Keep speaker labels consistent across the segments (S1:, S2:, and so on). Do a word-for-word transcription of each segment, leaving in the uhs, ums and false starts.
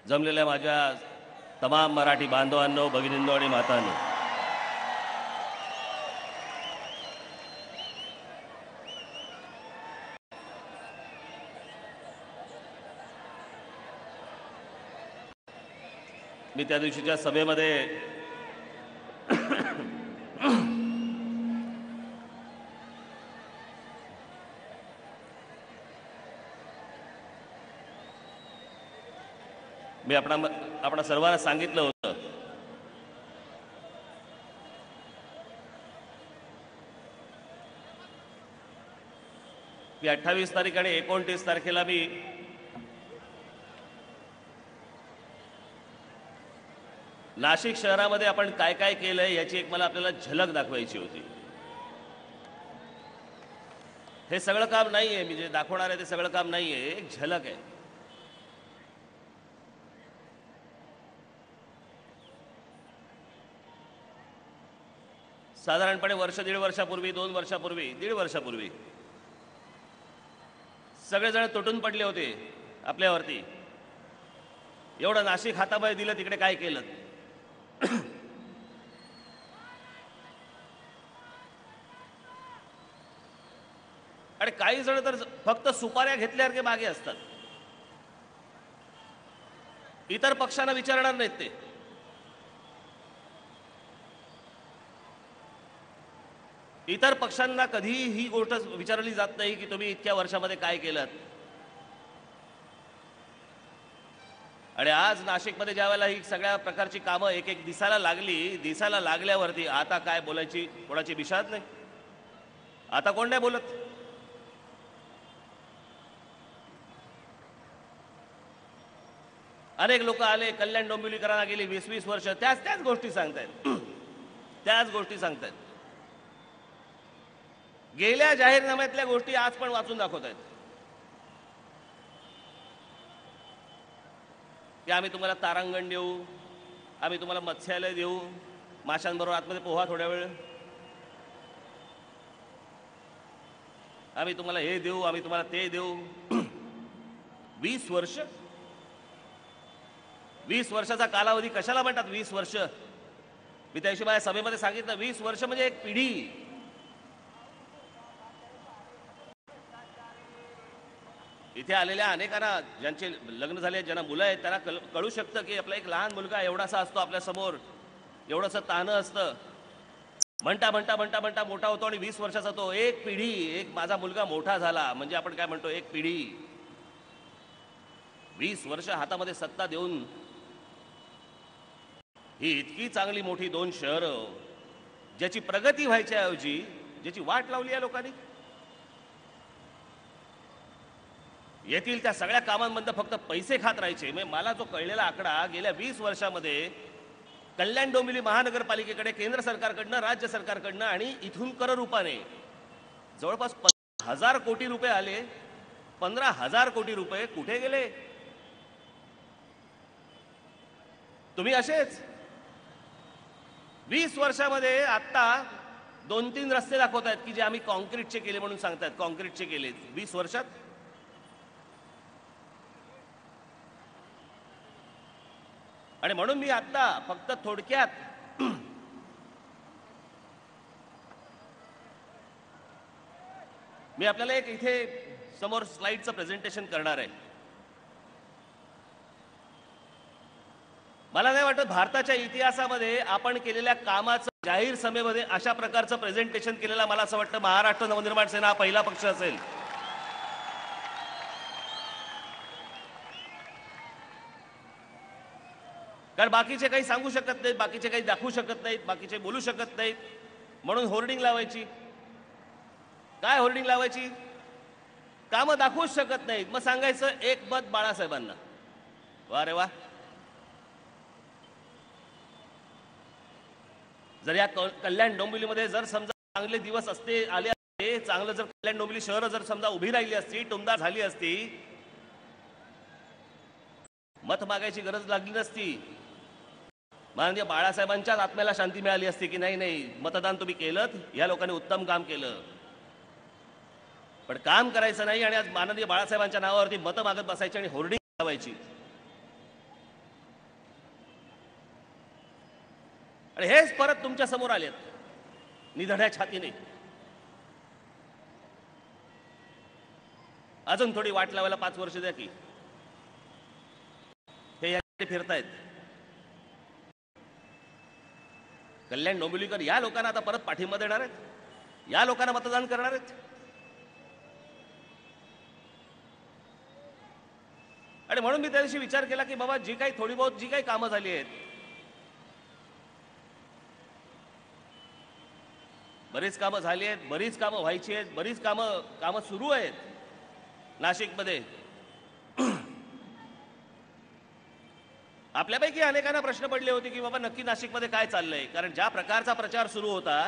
S1: जमलेल्या माझ्या तमाम मराठी बांधवांनो, भगिनींनो आणि मातांनो, मी त्या दिवशीच्या सभेमध्ये मी आपणा आपणा सर्वांना सांगितलं होतं की अठ्ठावीस तारीख आणि एकोणतीस तारखेला मी नाशिक शहरामध्ये आपण काय काय केलंय याची एक मला आपल्याला झलक दाखवायची होती. हे सगळं काम नाहीये, मी जे दाखवणार आहे ते सगळं काम नाहीये, एक झलक आहे. साधारणपणे वर्ष दीड वर्षापूर्वी दोन वर्षापूर्वी दीड वर्षापूर्वी सगळेजण तुटून पडले होते आपल्यावरती. एवढं नाशिक हातामध्ये दिलं, तिकडे काय केलं. आणि काही जण तर फक्त सुपाऱ्या घेतल्यासारखे मागे असतात, इतर पक्षांना विचारणार नाहीत. ते इतर पक्षांना कधीही ही गोष्ट विचारली जात नाही की तुम्ही इतक्या वर्षामध्ये काय केलं. आणि आज नाशिकमध्ये ज्यावेळेला ही सगळ्या प्रकारची कामं एक एक दिसायला लागली, दिसायला लागल्यावरती आता काय बोलायची कोणाची बिशाद नाही. आता कोण नाही बोलत. अनेक लोक आले, कल्याण डोंबिवलीकरांना गेली वीस वीस वर्ष, त्याच त्याच गोष्टी सांगतायत त्याच गोष्टी सांगतायत. गेल्या जाहीरनाम्यातल्या गोष्टी आज पण वाचून दाखवत आहेत की आम्ही तुम्हाला तारांगण देऊ, आम्ही तुम्हाला मत्स्यालय देऊ, माशांबरोबर आतमध्ये पोहा थोड्या वेळ, आम्ही तुम्हाला हे देऊ, आम्ही तुम्हाला ते देऊ. वीस वर्ष वीस वर्षाचा कालावधी कशाला म्हणतात? वीस वर्ष मी त्या दिवशी माझ्या सभेमध्ये सांगितलं, वीस वर्ष म्हणजे एक पिढी. इथे आलेल्या अनेकांना ज्यांचे लग्न झाले, ज्यांना मुलं आहेत, त्यांना कळ कळू शकतं की आपला एक लहान मुलगा एवढासा असतो आपल्या समोर, एवढंसं तानं असतं, म्हणता म्हणता म्हणता म्हणता मोठा होतो आणि वीस वर्षाचा तो. एक पिढी, एक माझा मुलगा मोठा झाला म्हणजे आपण काय म्हणतो, एक पिढी. वीस वर्ष हातामध्ये सत्ता देऊन ही इतकी चांगली मोठी दोन शहरं ज्याची प्रगती व्हायच्या ऐवजी ज्याची वाट लावली आहे लोकांनी, येथील त्या सगळ्या कामांमध्ये फक्त पैसे खात राहायचे. म्हणजे मला जो कळलेला आकडा, गेल्या वीस वर्षामध्ये कल्याण डोंबिवली महानगरपालिकेकडे केंद्र सरकारकडनं, राज्य सरकारकडनं आणि इथून कर रूपाने जवळपास पंधरा हजार कोटी रुपये आले. पंधरा हजार कोटी रुपये कुठे गेले? तुम्ही असेच वीस वर्षामध्ये आत्ता दोन तीन रस्ते दाखवत आहेत की जे आम्ही कॉन्क्रीटचे केले म्हणून सांगतात. कॉन्क्रीटचे केले वीस वर्षात. आणि म्हणून मी आता फक्त थोडक्यात मी आपल्याला एक इथे समोर स्लाइडचं प्रेझेंटेशन करणार आहे. मला नाही वाटत भारताच्या इतिहासामध्ये आपण केलेल्या कामाचं जाहीर सभेमध्ये अशा प्रकारचं प्रेझेंटेशन केलेला, मला असं वाटतं महाराष्ट्र नवनिर्माण सेना हा पहिला पक्ष असेल. कारण बाकीचे काही सांगू शकत नाहीत, बाकीचे काही दाखवू शकत नाहीत, बाकीचे बोलू शकत नाहीत, म्हणून होर्डिंग लावायची. काय होर्डिंग लावायची? कामं दाखवूच शकत नाहीत, मग सांगायचं एक मत बाळासाहेबांना. वा रे वा. जर या कल्याण डोंबिवलीमध्ये जर समजा चांगले दिवस असते आले असते, चांगलं जर कल्याण डोंबिवली शहर जर समजा उभी राहिली असती, टुमदार झाली असती, मत मागायची गरज लागली नसती. माननीय बाळासाहेबांच्याच आत्म्याला शांती मिळाली असती की नाही नाही मतदान तुम्ही केलं, या लोकांनी उत्तम काम केलं. पण काम करायचं नाही आणि आज माननीय बाळासाहेबांच्या नावावरती मतं मागत बसायची आणि होर्डिंग लावायची. आणि हेच परत तुमच्या समोर आलेत निधड्या छातीने. अजून थोडी वाट लावायला पाच वर्ष द्या की. हे याकडे फिरतायत. कल्याण डोंबिवलीकर या लोकांना आता परत पाठिंबा देणार आहेत, या लोकांना मतदान करणार आहेत. आणि म्हणून मी त्या दिवशी विचार केला की बाबा जी काही थोडी बहुत जी काही कामं झाली आहेत, बरीच कामं झाली आहेत, बरीच कामं व्हायची आहेत, बरीच कामं कामं सुरू आहेत नाशिकमध्ये. आपल्यापैकी अनेकांना प्रश्न पडले होते की बाबा नक्की नाशिकमध्ये काय चाललंय, कारण ज्या प्रकारचा प्रचार सुरू होता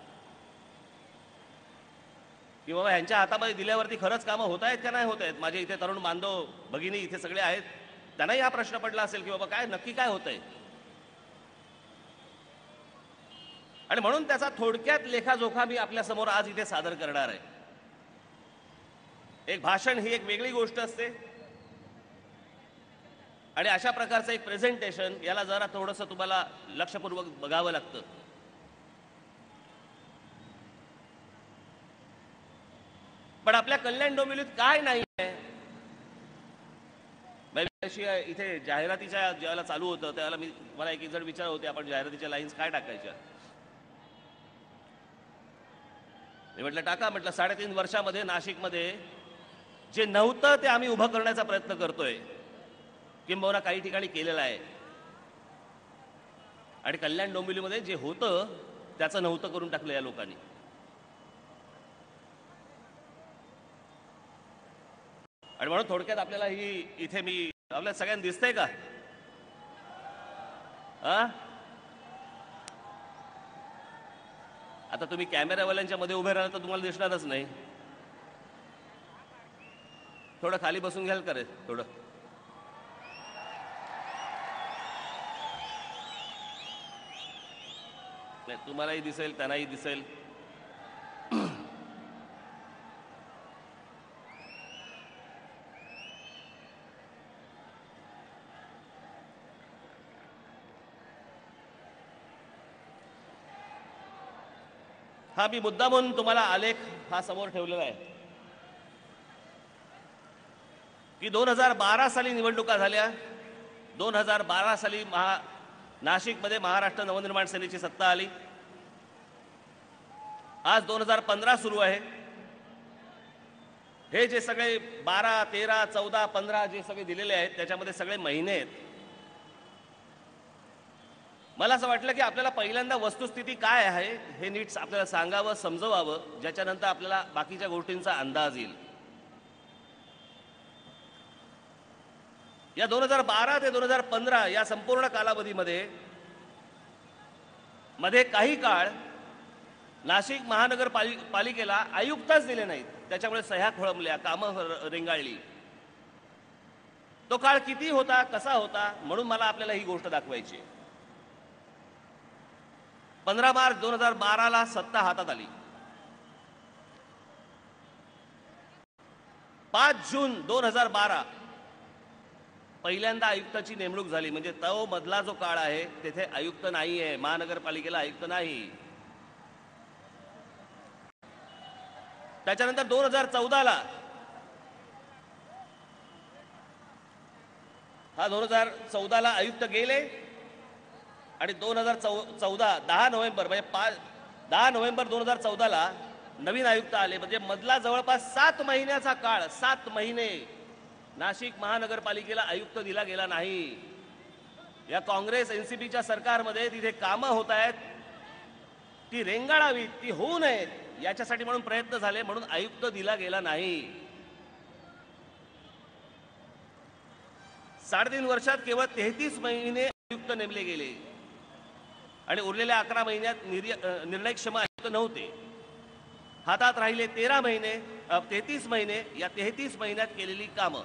S1: की बाबा ह्यांच्या हातामध्ये दिल्यावरती खरंच कामं होत आहेत का नाही होत आहेत. माझे इथे तरुण बांधव भगिनी इथे सगळे आहेत, त्यांनाही हा प्रश्न पडला असेल की बाबा काय नक्की काय होतंय. आणि म्हणून त्याचा थोडक्यात लेखाजोखा मी आपल्या समोर आज इथे सादर करणार आहे. एक भाषण ही एक वेगळी गोष्ट असते आणि अशा प्रकारचं एक प्रेझेंटेशन याला जरा थोडंसं तुम्हाला लक्षपूर्वक बघावं लागतं. पण आपल्या कल्याण डोंबिवलीत काय नाही आहे. इथे जाहिरातीच्या ज्यावेळेला चालू होतं त्यावेळेला मी मला एक एक जण विचारत होते आपण जाहिरातीच्या लाईन्स काय टाकायच्या. मी म्हटलं टाका. म्हटलं साडेतीन वर्षामध्ये नाशिकमध्ये जे नव्हतं ते आम्ही उभं करण्याचा प्रयत्न करतोय, किंबहुना काही ठिकाणी केलेला आहे. आणि कल्याण डोंबिवलीमध्ये जे होतं त्याचं नव्हतं करून टाकलं या लोकांनी. आणि म्हणून थोडक्यात आपल्याला ही इथे मी आपल्याला सगळ्यांना दिसतंय का? हा आता तुम्ही कॅमेरावाल्यांच्या मध्ये उभे राहिला तर तुम्हाला दिसणारच नाही. थोडं खाली बसून घ्याल का रे? थोडं नाही, तुम्हालाही दिसेल त्यांनाही दिसेल. हा मी मुद्दा म्हणून तुम्हाला आलेख हा समोर ठेवलेला आहे की दोन हजार बारा साली निवडणुका झाल्या. दोन हजार बारा साली महा नाशिकमध्ये महाराष्ट्र नवनिर्माण सेनेची सत्ता आली. आज दोन हजार पंधरा सुरू आहे. हे जे सगळे बारा तेरा चौदा पंधरा जे सगळे दिलेले आहेत त्याच्यामध्ये सगळे महिने आहेत. मला असं वाटलं की आपल्याला पहिल्यांदा वस्तुस्थिती काय आहे हे नीट आपल्याला सांगावं, समजवावं, ज्याच्यानंतर आपल्याला बाकीच्या गोष्टींचा अंदाज येईल. या दोन हजार बारा ते दोन हजार पंधरा या संपूर्ण कालावधीमध्ये मध्ये काही काळ नाशिक महानगरपालिकेला आयुक्तच दिले नाहीत. त्याच्यामुळे सह्या खोळंबल्या, कामं रेंगाळली. तो काळ किती होता, कसा होता, म्हणून मला आपल्याला ही गोष्ट दाखवायची. पंधरा मार्च दोन हजार बारा ला सत्ता हातात आली. पाच जून दोन हजार बारा पहिल्यांदा आयुक्ताची नेमणूक झाली. म्हणजे तो मधला जो काळ आहे तेथे आयुक्त नाही आहे, महानगरपालिकेला आयुक्त नाही. त्याच्यानंतर दोन हजार चौदा ला हा दोन हजार चौदा ला आयुक्त गेले आणि दोन हजार चौ चौदा दहा नोव्हेंबर म्हणजे पाच दहा नोव्हेंबर दोन हजार चौदा ला नवीन आयुक्त आले. म्हणजे मधला जवळपास सात महिन्याचा काळ, सात महिने नाशिक महानगरपालिकेला आयुक्त दिला गेला नाही. या काँग्रेस एनसीपीच्या सरकारमध्ये तिथे कामं होत आहेत, ती रेंगाळावीत, ती होऊ नयेत याच्यासाठी म्हणून प्रयत्न झाले, म्हणून आयुक्त दिला गेला नाही. साडेतीन वर्षात केवळ तेहतीस महिने आयुक्त नेमले गेले आणि उरलेल्या अकरा महिन्यात निर्णयक्षम आयुक्त नव्हते. हातात राहिले तेरा महिने तेहतीस महिने. या तेहतीस महिन्यात केलेली कामं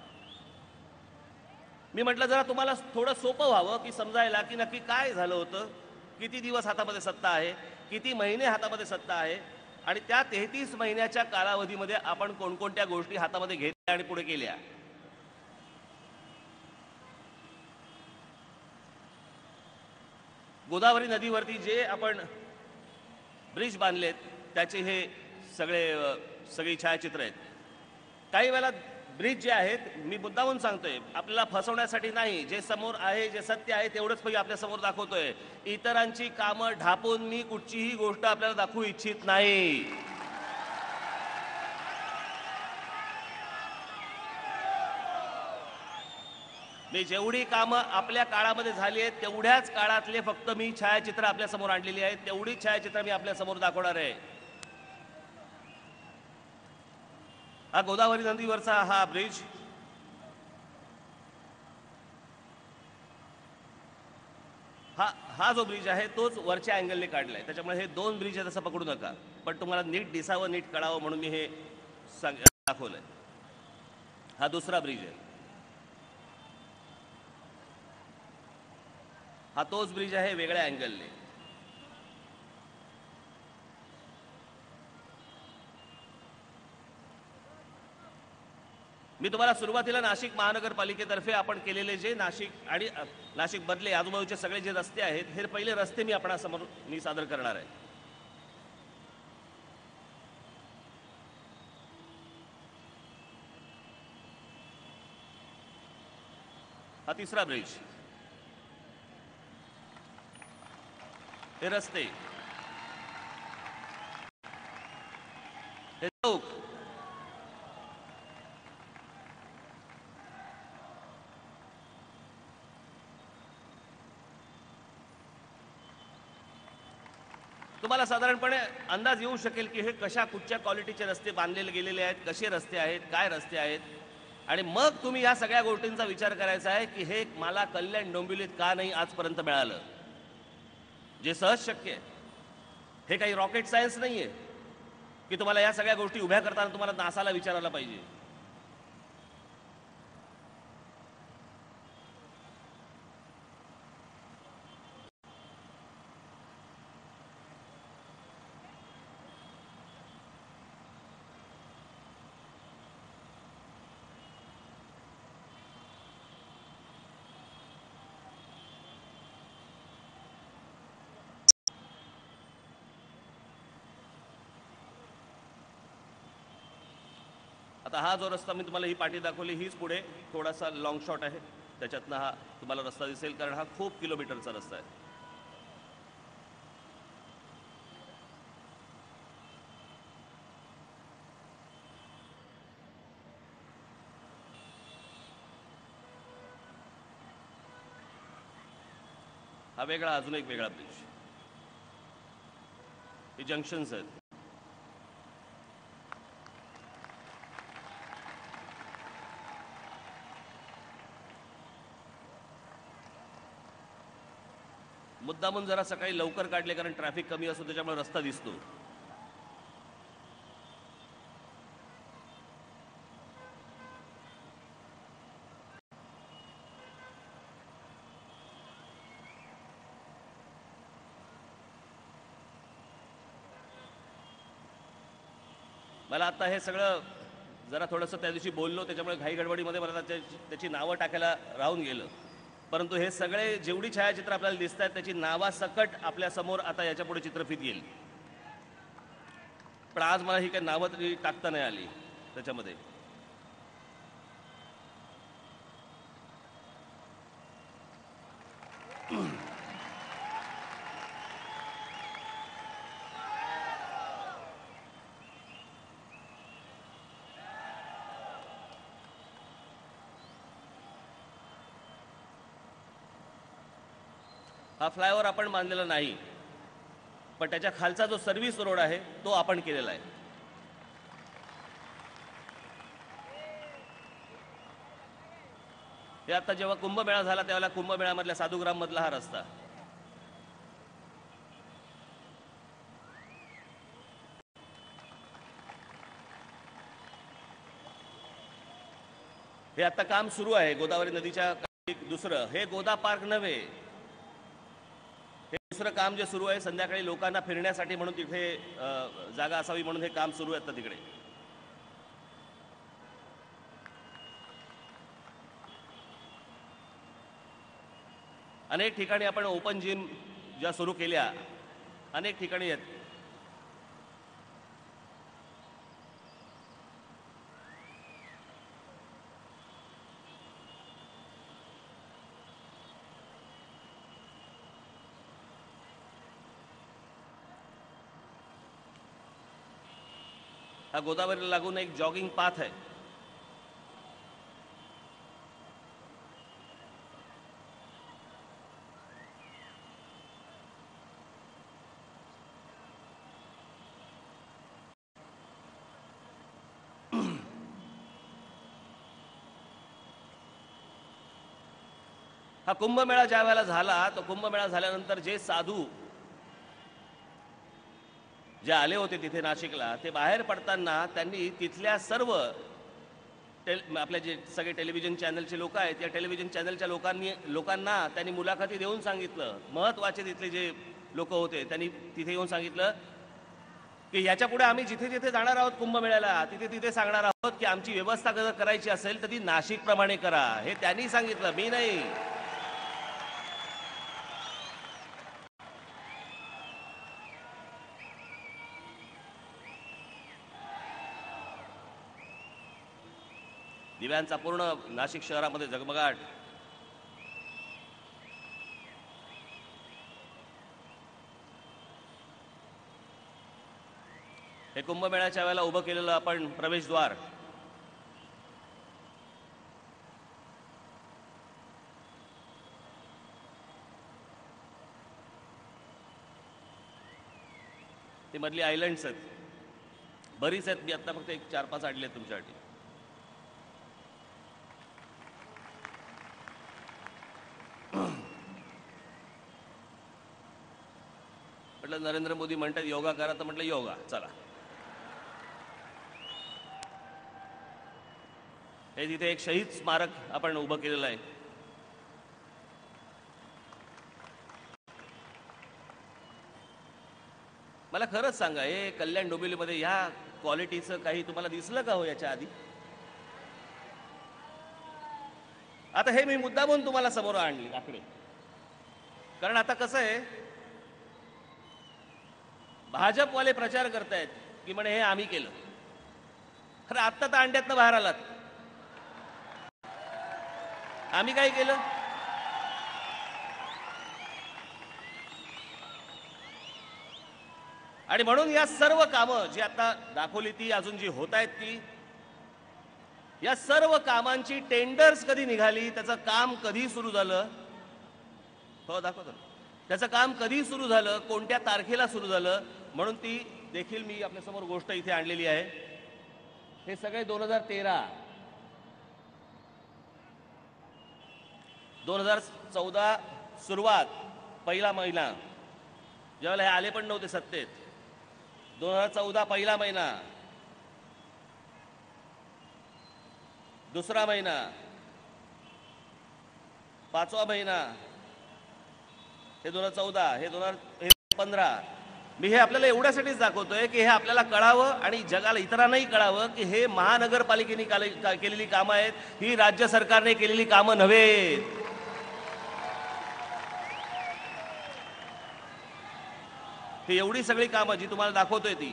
S1: मी म्हटलं जरा तुम्हाला थोडं सोपं व्हावं की समजायला की नक्की काय झालं होतं, किती दिवस हातामध्ये सत्ता आहे, किती महिने हातामध्ये सत्ता आहे आणि त्या तेहतीस महिन्याच्या कालावधीमध्ये आपण कोणकोणत्या गोष्टी हातामध्ये घेतल्या आणि पुढे केल्या. गोदावरी नदीवरती जे आपण ब्रिज बांधलेत त्याचे हे सगळे अ, सगळी छायाचित्र आहेत. काही वेळेला ब्रिज जे आहेत, मी मुद्दामून सांगतोय, आपल्याला फसवण्यासाठी नाही, जे समोर आहे जे सत्य आहे तेवढंच पैकी आपल्या समोर दाखवतोय. इतरांची कामं ढापून मी कुठचीही गोष्ट आपल्याला दाखवू इच्छित नाही. मी जेवढी कामं आपल्या काळामध्ये झाली आहेत तेवढ्याच काळातले फक्त मी छायाचित्र आपल्या समोर आणलेली आहेत, तेवढीच छायाचित्र मी आपल्या समोर दाखवणार आहे. हा गोदावरी नदीवरचा हा ब्रिज, हा हा जो ब्रिज आहे तोच वरच्या अँगलने काढलाय. त्याच्यामुळे हे दोन ब्रिज आहेत असं पकडू नका, पण तुम्हाला नीट दिसावं, नीट कळावं म्हणून मी हे सांग दाखवलंय. हा दुसरा ब्रिज आहे. हा तोच ब्रिज आहे वेगळ्या अँगलने. मी तुम्हाला सुरुवातीला नाशिक महानगरपालिकेतर्फे आपण केलेले जे नाशिक आणि अ, नाशिक बदले आजूबाजूचे सगळे जे रस्ते आहेत हे पहिले रस्ते मी आपणासमोर मी सादर करणार आहे. हा तिसरा ब्रिज, हे रस्ते, हे चौक, तुम्हाला साधारणपणे अंदाज येऊ शकेल की हे कशा कुठच्या क्वालिटीचे रस्ते बांधलेले गेलेले आहेत, कसे रस्ते आहेत, काय रस्ते आहेत. आणि मग तुम्ही या सगळ्या गोष्टींचा विचार करायचा आहे की हे मला कल्याण डोंबिवलीत का नाही आजपर्यंत मिळालं, जे सहज शक्य आहे. हे काही रॉकेट सायन्स नाही आहे की तुम्हाला या सगळ्या गोष्टी उभ्या करताना तुम्हाला नासाला विचारायला पाहिजे. आता हा जो रस्ता मी तुम्हाला ही पाठी दाखवली हीच पुढे थोडासा लॉंग शॉट आहे, त्याच्यातनं हा तुम्हाला रस्ता दिसेल, कारण हा खूप किलोमीटरचा रस्ता आहे. हा वेगळा, अजून एक वेगळा ब्रिज. हे जंक्शन्स आहेत. मुद्दामून जरा सकाळी लवकर काढले कारण ट्रॅफिक कमी असतो, त्याच्यामुळे रस्ता दिसतो. मला आता हे सगळं जरा थोडंसं त्या दिवशी बोललो, त्याच्यामुळे घाई गडबडीमध्ये मला त्याची त्याची नावं टाकायला राहून गेलं. परंतु हे सगळे जेवढी छायाचित्र आपल्याला दिसत आहेत त्याची नावासकट आपल्यासमोर आता याच्यापुढे चित्रफित येईल. पण आज मला ही काही नावं तरी टाकता नाही आली त्याच्यामध्ये. हा फ्लायओव्हर आपण बांधलेला नाही, पण त्याच्या खालचा जो सर्व्हिस रोड आहे तो आपण केलेला आहे. हे आता जेव्हा कुंभमेळा झाला त्यावेळेला कुंभमेळ्यामधल्या साधुग्राम मधला हा रस्ता. हे आता काम सुरू आहे गोदावरी नदीच्या दुसरं, हे गोदा पार्क नव्हे, हे दुसरं काम जे सुरू आहे संध्याकाळी लोकांना फिरण्यासाठी म्हणून तिथे अ, जागा असावी म्हणून हे काम सुरू आहे आता तिकडे. अनेक ठिकाणी आपण ओपन जिम ज्या सुरू केल्या अनेक ठिकाणी आहेत. हा गोदावरीला लागून एक जॉगिंग पाथ आहे. हा कुंभमेळा ज्या वेळेला झाला तो कुंभमेळा झाल्यानंतर जे साधू जे आले होते तिथे नाशिकला ते बाहेर पडताना त्यांनी तिथल्या सर्व टेल आपले जे सगळे टेलिव्हिजन चॅनलचे लोक आहेत त्या टेलिव्हिजन चॅनलच्या लोकांनी लोकांना त्यांनी मुलाखती देऊन सांगितलं, महत्त्वाचे तिथले जे लोक होते त्यांनी तिथे येऊन सांगितलं की याच्या पुढे आम्ही जिथे जिथे जाणार आहोत कुंभमेळ्याला तिथे तिथे सांगणार आहोत की आमची व्यवस्था जर करायची असेल तर ती नाशिकप्रमाणे करा. हे त्यांनी सांगितलं, मी नाही. दिव्यांचा पूर्ण नाशिक शहरामध्ये झगमगाट. हे कुंभमेळ्याच्या वेळेला उभं केलेलं आपण प्रवेशद्वार ते मधली आयलंड्स आहेत, बरीच आहेत. मी आता फक्त एक चार पाच आणले तुमच्यासाठी. म्हटलं नरेंद्र मोदी म्हणतात योगा करा तर म्हटलं योगा चला. हे तिथे एक शहीद स्मारक आपण उभं केलेलं आहे. मला खरंच सांगा, हे कल्याण डोंबिवलीमध्ये ह्या क्वालिटीचं काही तुम्हाला दिसलं का हो याच्या आधी? आता हे मी मुद्दामून तुम्हाला समोर आणली आकडे, कारण आता कसं आहे, भाजपवाले प्रचार करतायत की म्हणे हे आम्ही केलं. खरं आत्ता तर अंड्यातनं बाहेर आलात. आम्ही काय केलं? आणि म्हणून या सर्व कामं जी आता दाखवली ती अजून जी होत आहेत ती, या सर्व कामांची टेंडर्स कधी निघाली, त्याचं काम कधी सुरू झालं, हो दाखवतो, त्याचं काम कधी सुरू झालं, कोणत्या तारखेला सुरू झालं, म्हणून ती देखील मी आपल्यासमोर गोष्ट इथे आणलेली आहे. हे सगळे दोन हजार तेरा दोन हजार चौदा सुरुवात, पहिला महिना, ज्यावेळेला हे आले पण नव्हते सत्तेत, दोन हजार चौदा पहिला महिना, दुसरा महिना, पाचवा महिना, हे दोन हजार चौदा, हे दोन हजार पंधरा. मी हे आपल्याला एवढ्यासाठीच दाखवतोय की हे आपल्याला कळावं आणि जगाला इतरांनाही कळावं की हे महानगरपालिकेने केलेली कामं आहेत, ही राज्य सरकारने केलेली कामं नव्हेत. ही एवढी सगळी कामं जी तुम्हाला दाखवतोय ती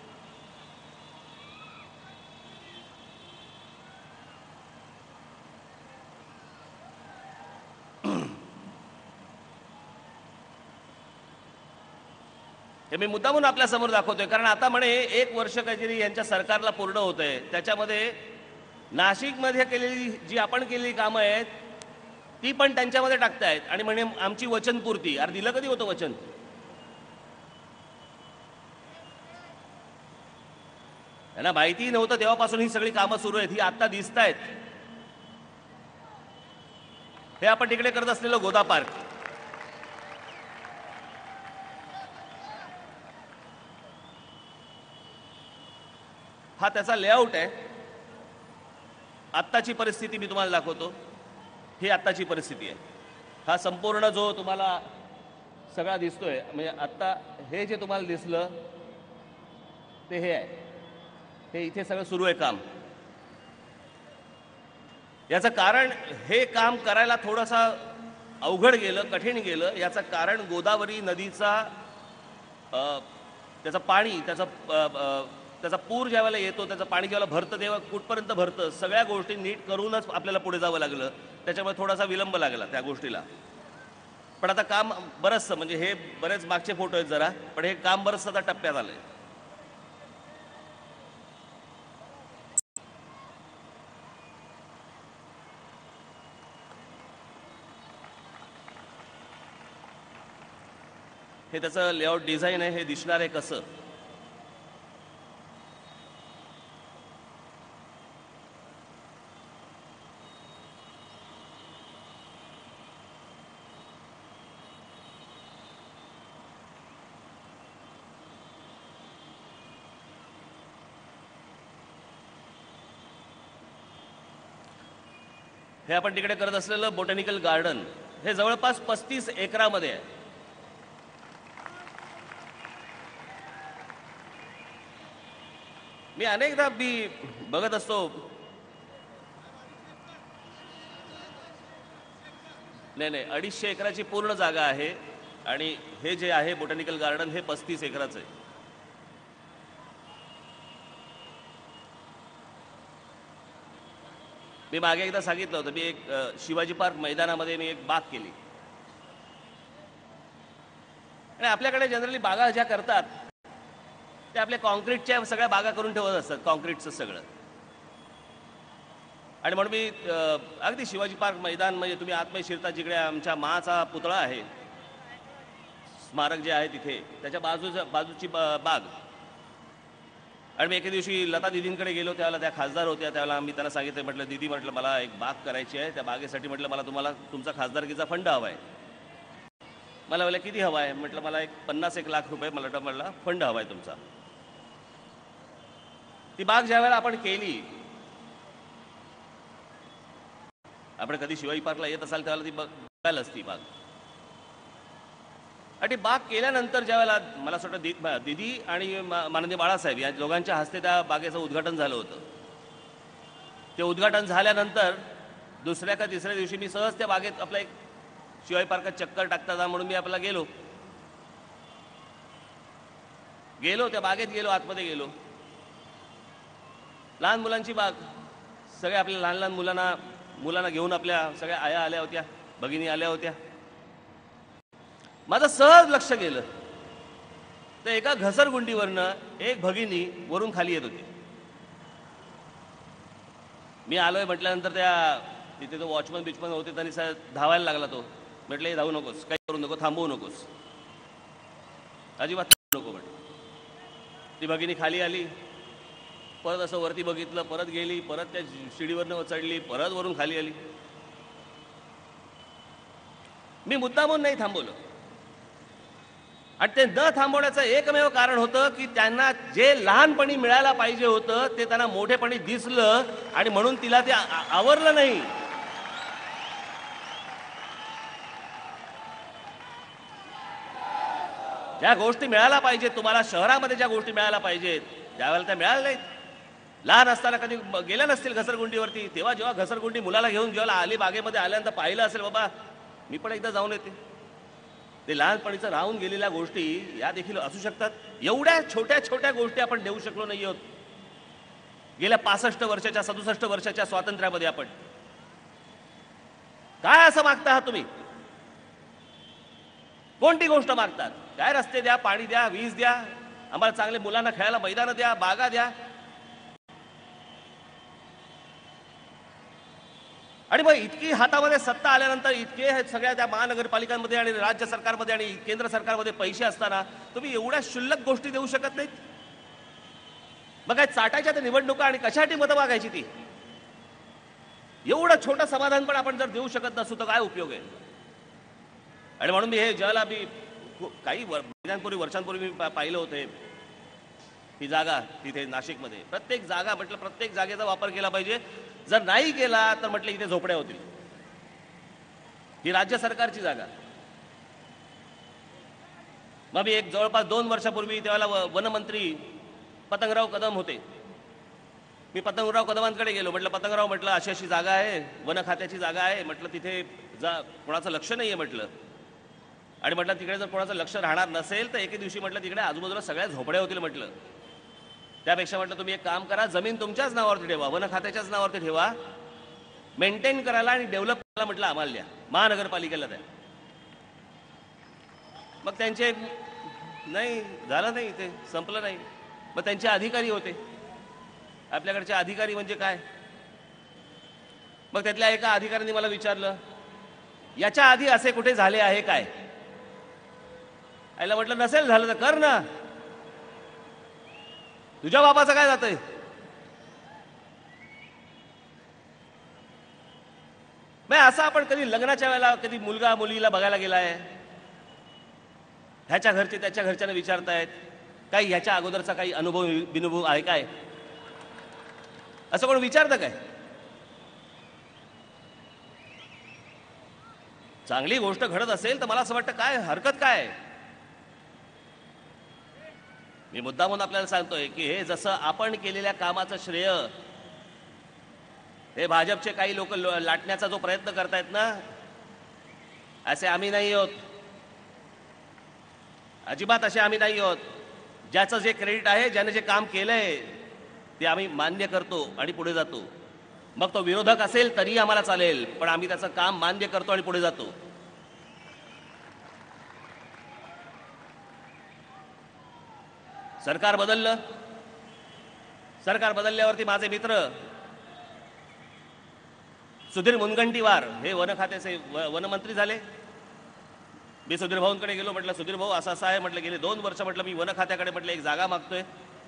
S1: हे मी मुद्दामून आपल्या समोर दाखवतोय, कारण आता म्हणे एक वर्ष काहीतरी यांच्या सरकारला पूर्ण होत आहे. त्याच्यामध्ये नाशिकमध्ये केलेली जी आपण केलेली कामं आहेत ती पण त्यांच्यामध्ये टाकतायत आणि म्हणे आमची वचनपूर्ती. अरे दिलं कधी होतं वचन? त्यांना माहिती नव्हतं तेव्हापासून ही सगळी कामं सुरू आहेत, ही आता दिसत आहेत. हे आपण तिकडे करत असलेलं गोदा पार्क, हा त्याचा लेआउट आहे. आत्ताची परिस्थिती मी तुम्हाला दाखवतो. ही आत्ताची परिस्थिती आहे. हा संपूर्ण जो तुम्हाला सगळा दिसतोय, म्हणजे आत्ता हे जे तुम्हाला दिसलं ते हे आहे, हे इथे सगळं सुरू आहे काम. याचं कारण हे काम करायला थोडासा अवघड गेलं, कठीण गेलं, याचं कारण गोदावरी नदीचा त्याचं पाणी, त्याचं त्याचा पूर ज्यावेळेला येतो, त्याचं पाणी ज्यावेळेला भरतं तेव्हा कुठपर्यंत भरतं, सगळ्या गोष्टी नीट करूनच आपल्याला पुढे जावं लागलं. त्याच्यामुळे थोडासा विलंब लागला त्या गोष्टीला. पण आता काम बरंचसं, म्हणजे हे बरेच मागचे फोटो आहेत जरा, पण हे काम बरंचसं आता टप्प्यात आलंय. हे त्याचं लेआउट डिझाईन आहे, हे दिसणार आहे कसं. हे आपण तिकडे करत असलेलं बोटॅनिकल गार्डन हे जवळपास पस्तीस एकरामध्ये आहे. मी अनेकदा मी बघत असतो, नाही नाही अडीचशे एकराची पूर्ण जागा आहे आणि हे जे आहे बोटॅनिकल गार्डन हे पस्तीस एकराचं आहे. मी मागे एकदा सांगितलं होतं, मी एक शिवाजी पार्क मैदानामध्ये मी एक बाग केली. आणि आपल्याकडे जनरली बागा ज्या करतात ते आपल्या कॉन्क्रीटच्या सगळ्या बागा करून ठेवत असतात, कॉन्क्रीटचं सगळं. आणि म्हणून मी अगदी शिवाजी पार्क मैदान, म्हणजे तुम्ही आतमध्ये शिरता जिकडे आमच्या माचा पुतळा आहे, स्मारक जे आहे तिथे, त्याच्या बाजूच्या बाजूची बाग. आणि मी एके दिवशी लता दिदींकडे गेलो, त्यावेळेला त्या खासदार होत्या. त्यावेळेला मी त्यांना सांगितलं, म्हटलं दिदी, म्हटलं मला एक बाग करायची आहे, त्या बागेसाठी म्हटलं मला तुम्हाला तुमचा खासदारकीचा फंड हवा आहे. मला म्हटलं किती हवा आहे? म्हटलं मला एक पन्नास एक लाख रुपये मला म्हटलं फंड हवा आहे तुमचा. ती बाग ज्या वेळेला आपण केली, आपण कधी शिवाजी पार्कला येत असाल त्यावेळेला ती बघायला असती बाग. आणि बाग केल्यानंतर ज्या वेळेला मला असं वाटतं दिदी आणि माननीय बाळासाहेब या दोघांच्या हस्ते त्या बागेचं उद्घाटन झालं होतं. ते उद्घाटन झाल्यानंतर दुसऱ्या का तिसऱ्या दिवशी मी सहज त्या बागेत आपला एक शिवाजी पार्कात चक्कर टाकता म्हणून मी आपला गेलो गेलो त्या बागेत गेलो, आतमध्ये गेलो. लहान मुलांची बाग, सगळ्या आपल्या लहान लहान मुलांना मुलांना घेऊन आपल्या सगळ्या आया आल्या होत्या, भगिनी आल्या होत्या. माझं सहज लक्ष गेलं तर एका घसरगुंडीवरनं एक भगिनी वरून खाली येत होती. मी आलोय म्हटल्यानंतर त्या तिथे तो वॉचमन बिचमन होते, त्यांनी धावायला लागला. तो म्हटलं हे धावू नकोस, काही करू नको, थांबवू नकोस, अजिबात थांबू नको म्हटलं. ती भगिनी खाली आली, परत असं वरती बघितलं, परत गेली, परत त्या शिडीवरनं चढली, परत वरून खाली आली. मी मुद्दामून नाही थांबवलं. आणि ते न थांबवण्याचं एकमेव कारण होतं की त्यांना जे लहानपणी मिळायला पाहिजे होतं ते त्यांना मोठेपणी दिसलं आणि म्हणून तिला ते आवरलं नाही. ज्या गोष्टी मिळायला पाहिजेत तुम्हाला शहरामध्ये, ज्या गोष्टी मिळायला पाहिजेत त्यावेळेला त्या मिळाल्या नाहीत. लहान असताना कधी गेल्या नसतील घसरगुंडीवरती, तेव्हा जेव्हा घसरगुंडी मुलाला घेऊन जेव्हा आली बागेमध्ये आल्यानंतर पाहिलं असेल, बाबा मी पण एकदा जाऊन येते. ते लहानपणीचं राहून गेलेल्या गोष्टी या देखील असू शकतात. एवढ्या छोट्या छोट्या गोष्टी आपण देऊ शकलो नाही आहोत गेल्या पासष्ट वर्षाच्या सदुसष्ट वर्षाच्या स्वातंत्र्यामध्ये. आपण काय असं मागता आहात तुम्ही? कोणती गोष्ट मागतात? काय रस्ते द्या, पाणी द्या, वीज द्या, आम्हाला चांगले मुलांना खेळायला मैदानं द्या, बागा द्या. आणि मग इतकी हातामध्ये सत्ता आल्यानंतर इतके सगळ्या त्या महानगरपालिकांमध्ये आणि राज्य सरकारमध्ये आणि केंद्र सरकारमध्ये पैसे असताना तुम्ही एवढ्या क्षुल्लक गोष्टी देऊ शकत नाहीत? मग काय चाटायच्या त्या निवडणुका आणि कशासाठी मतं मागायची? ती एवढं छोटं समाधान पण आपण जर देऊ शकत नसू तर काय उपयोग आहे? आणि म्हणून मी हे ज्याला मी काही महिन्यांपूर्वी वर्षांपूर्वी मी पाहिलं होतं ही जागा तिथे नाशिकमध्ये, प्रत्येक जागा म्हटलं प्रत्येक जागेचा वापर केला पाहिजे. जर नाही केला तर म्हटलं इथे झोपड्या होतील. ही राज्य सरकारची जागा. मग मी एक जवळपास दोन वर्षापूर्वी त्यावेळेला वनमंत्री पतंगराव कदम होते, मी पतंगराव कदमांकडे गेलो, म्हटलं पतंगराव म्हटलं अशी अशी जागा आहे, वन खात्याची जागा आहे, म्हटलं तिथे जा कोणाचं लक्ष नाही आहे म्हटलं, आणि म्हटलं तिकडे जर कोणाचं लक्ष राहणार नसेल तर एके दिवशी म्हटलं तिकडे आजूबाजूला सगळ्या झोपड्या होतील म्हटलं. त्यापेक्षा म्हटलं तुम्ही एक काम करा, जमीन तुमच्याच नावावरती ठेवा, वन खात्याच्याच नावावरती ठेवा, मेंटेन करायला आणि डेव्हलप करायला म्हटलं आम्हाला द्या, महानगरपालिकेला द्या. मग त्यांचे नाही झालं, नाही ते संपलं नाही. मग त्यांचे अधिकारी होते, आपल्याकडचे अधिकारी म्हणजे काय. मग त्यातल्या एका अधिकाऱ्यांनी मला विचारलं, याच्या आधी असे कुठे झाले आहे काय. आयला म्हटलं नसेल झालं तर कर ना, तुझ्या बापाचं काय जातंय. नाही असं आपण कधी लग्नाच्या वेळेला कधी मुलगा मुलीला बघायला गेलाय, ह्याच्या घरचे त्याच्या घरच्यांना विचारतायत काही ह्याच्या अगोदरचा काही अनुभव बिनुभव आहे काय, असं कोण विचारतं काय. चांगली गोष्ट घडत असेल तर मला असं वाटतं काय हरकत काय. मी मुद्दा म्हणून आपल्याला सांगतोय की हे जसं आपण केलेल्या कामाचं श्रेय हे भाजपचे काही लोक लाटण्याचा जो प्रयत्न करतायत ना, असे आम्ही नाही आहोत, अजिबात असे आम्ही नाही आहोत. ज्याचं जे क्रेडिट आहे, ज्याने जे काम केलंय ते आम्ही मान्य करतो आणि पुढे जातो. मग तो विरोधक असेल तरी आम्हाला चालेल, पण आम्ही त्याचं काम मान्य करतो आणि पुढे जातो. सरकार बदललं, सरकार बदलल्यावरती माझे मित्र सुधीर मुनगंटीवार हे वन खात्याचे वनमंत्री झाले. मी सुधीर भाऊंकडे गेलो, म्हटलं सुधीर भाऊ असं असं आहे, म्हटलं गेले दोन वर्ष म्हटलं मी वन खात्याकडे म्हटलं एक जागा मागतोय,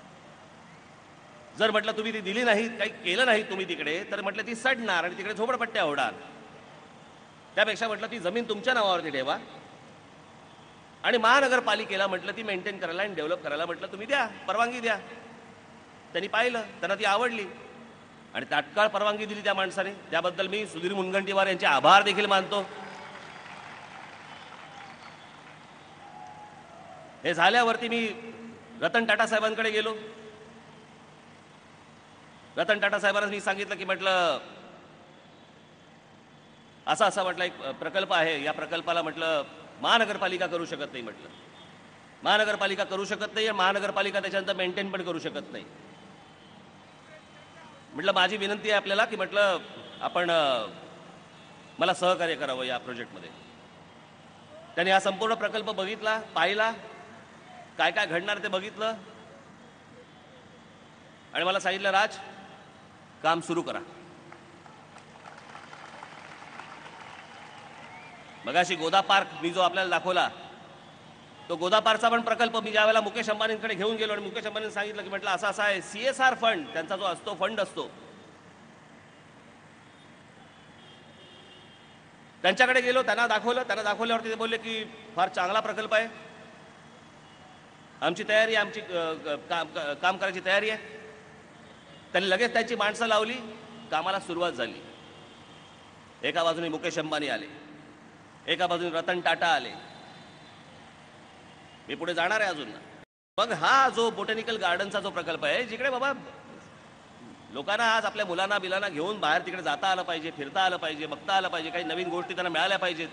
S1: जर म्हटलं तुम्ही ती दिली नाही, काही केलं नाही तुम्ही तिकडे, तर म्हटलं ती सडणार आणि तिकडे झोपडपट्ट्या होणार. त्यापेक्षा म्हटलं ती जमीन तुमच्या नावावरती ठेवा आणि महानगरपालिकेला म्हटलं ती मेंटेन करायला आणि डेव्हलप करायला म्हटलं तुम्ही द्या, परवानगी द्या. त्यांनी पाहिलं, त्यांना ती आवडली आणि तात्काळ परवानगी दिली त्या माणसाने. त्याबद्दल मी सुधीर मुनगंटीवार यांचे आभार देखील मानतो. हे झाल्यावरती मी रतन टाटा साहेबांकडे गेलो. रतन टाटा साहेबांना मी सांगितलं की म्हटलं असा असा म्हटलं एक प्रकल्प आहे, या प्रकल्पाला म्हटलं महानगरपालिका करू शकत नाही, म्हटलं महानगरपालिका करू शकत नाही, महानगरपालिका त्याच्यानंतर मेंटेन पण करू शकत नाही. म्हटलं माझी विनंती आहे आपल्याला की म्हटलं आपण मला सहकार्य करावं या प्रोजेक्टमध्ये. त्यांनी हा संपूर्ण प्रकल्प बघितला, पाहिला, काय काय घडणार ते बघितलं आणि मला सांगितलं राज काम सुरू करा. मगाशी गोदा पार्क मी जो आपल्याला दाखवला, तो गोदा पार्कचा पण प्रकल्प मी ज्या वेळेला मुकेश अंबानींकडे घेऊन गेलो आणि मुकेश अंबानींनी सांगितलं की म्हटलं असा असा आहे, सीएसआर फंड त्यांचा जो असतो फंड असतो, त्यांच्याकडे गेलो, त्यांना दाखवलं. त्यांना दाखवल्यावरती ते बोलले की फार चांगला प्रकल्प आहे, आमची तयारी आहे, आमची काम करायची तयारी आहे. त्यांनी लगेच त्यांची माणसं लावली, कामाला सुरुवात झाली. एका बाजूने मुकेश अंबानी आले, एका बाजूने रतन टाटा आले. मी पुढे जाणार आहे अजून. मग हा जो बोटॅनिकल गार्डनचा जो प्रकल्प आहे, जिकडे बाबा लोकांना आज आपल्या मुलांना बिलांना घेऊन बाहेर तिकडे जाता आलं पाहिजे, फिरता आलं पाहिजे, बघता आलं पाहिजे, काही नवीन गोष्टी त्यांना मिळाल्या पाहिजेत.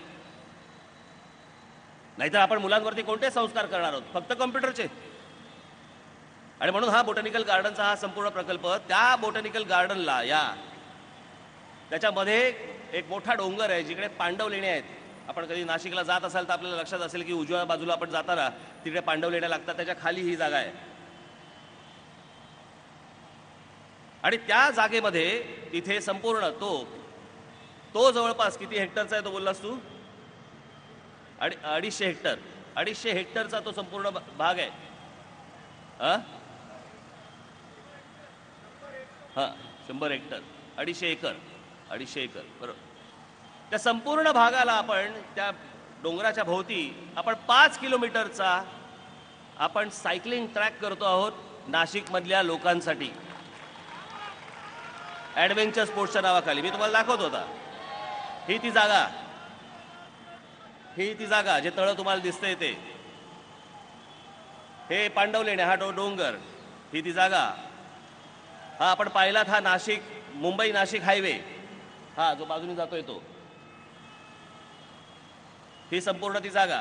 S1: नाहीतर आपण मुलांवरती कोणते संस्कार करणार आहोत, फक्त कॉम्प्युटरचे. आणि म्हणून हा बोटॅनिकल गार्डनचा हा संपूर्ण प्रकल्प, त्या बोटॅनिकल गार्डनला या त्याच्यामध्ये एक मोठा डोंगर आहे जिकडे पांडव लेण्या आहेत. आपण कधी नाशिकला जात असाल तर आपल्याला लक्षात असेल की उजव्या बाजूला आपण जाताना तिकडे पांडव लेण्या लागतात, त्याच्या खाली ही जागा आहे. आणि त्या जागेमध्ये तिथे संपूर्ण तो तो जवळपास किती हेक्टरचा आहे तो बोललास तू? अडी अडीचशे हेक्टर अडीचशे हेक्टरचा तो संपूर्ण भाग आहे. हां शंभर हेक्टर अडीचशे एकर अडीचशे एकर बरोबर. त्या संपूर्ण भागाला आपण त्या डोंगराच्या भोवती आपण पाच किलोमीटरचा आपण सायकलिंग ट्रॅक करतो आहोत नाशिकमधल्या लोकांसाठी, ॲडव्हेंचर स्पोर्ट्सच्या नावाखाली. मी तुम्हाला दाखवत होता, ही ती जागा, ही ती जागा जे तळं तुम्हाला दिसतंय ते, हे पांडव लेण्या, हा डो डोंगर, ही ती जागा. हा आपण पाहिलात, हा नाशिक मुंबई नाशिक हायवे, हा जो बाजूने जातोय तो, ही संपूर्ण ती जागा.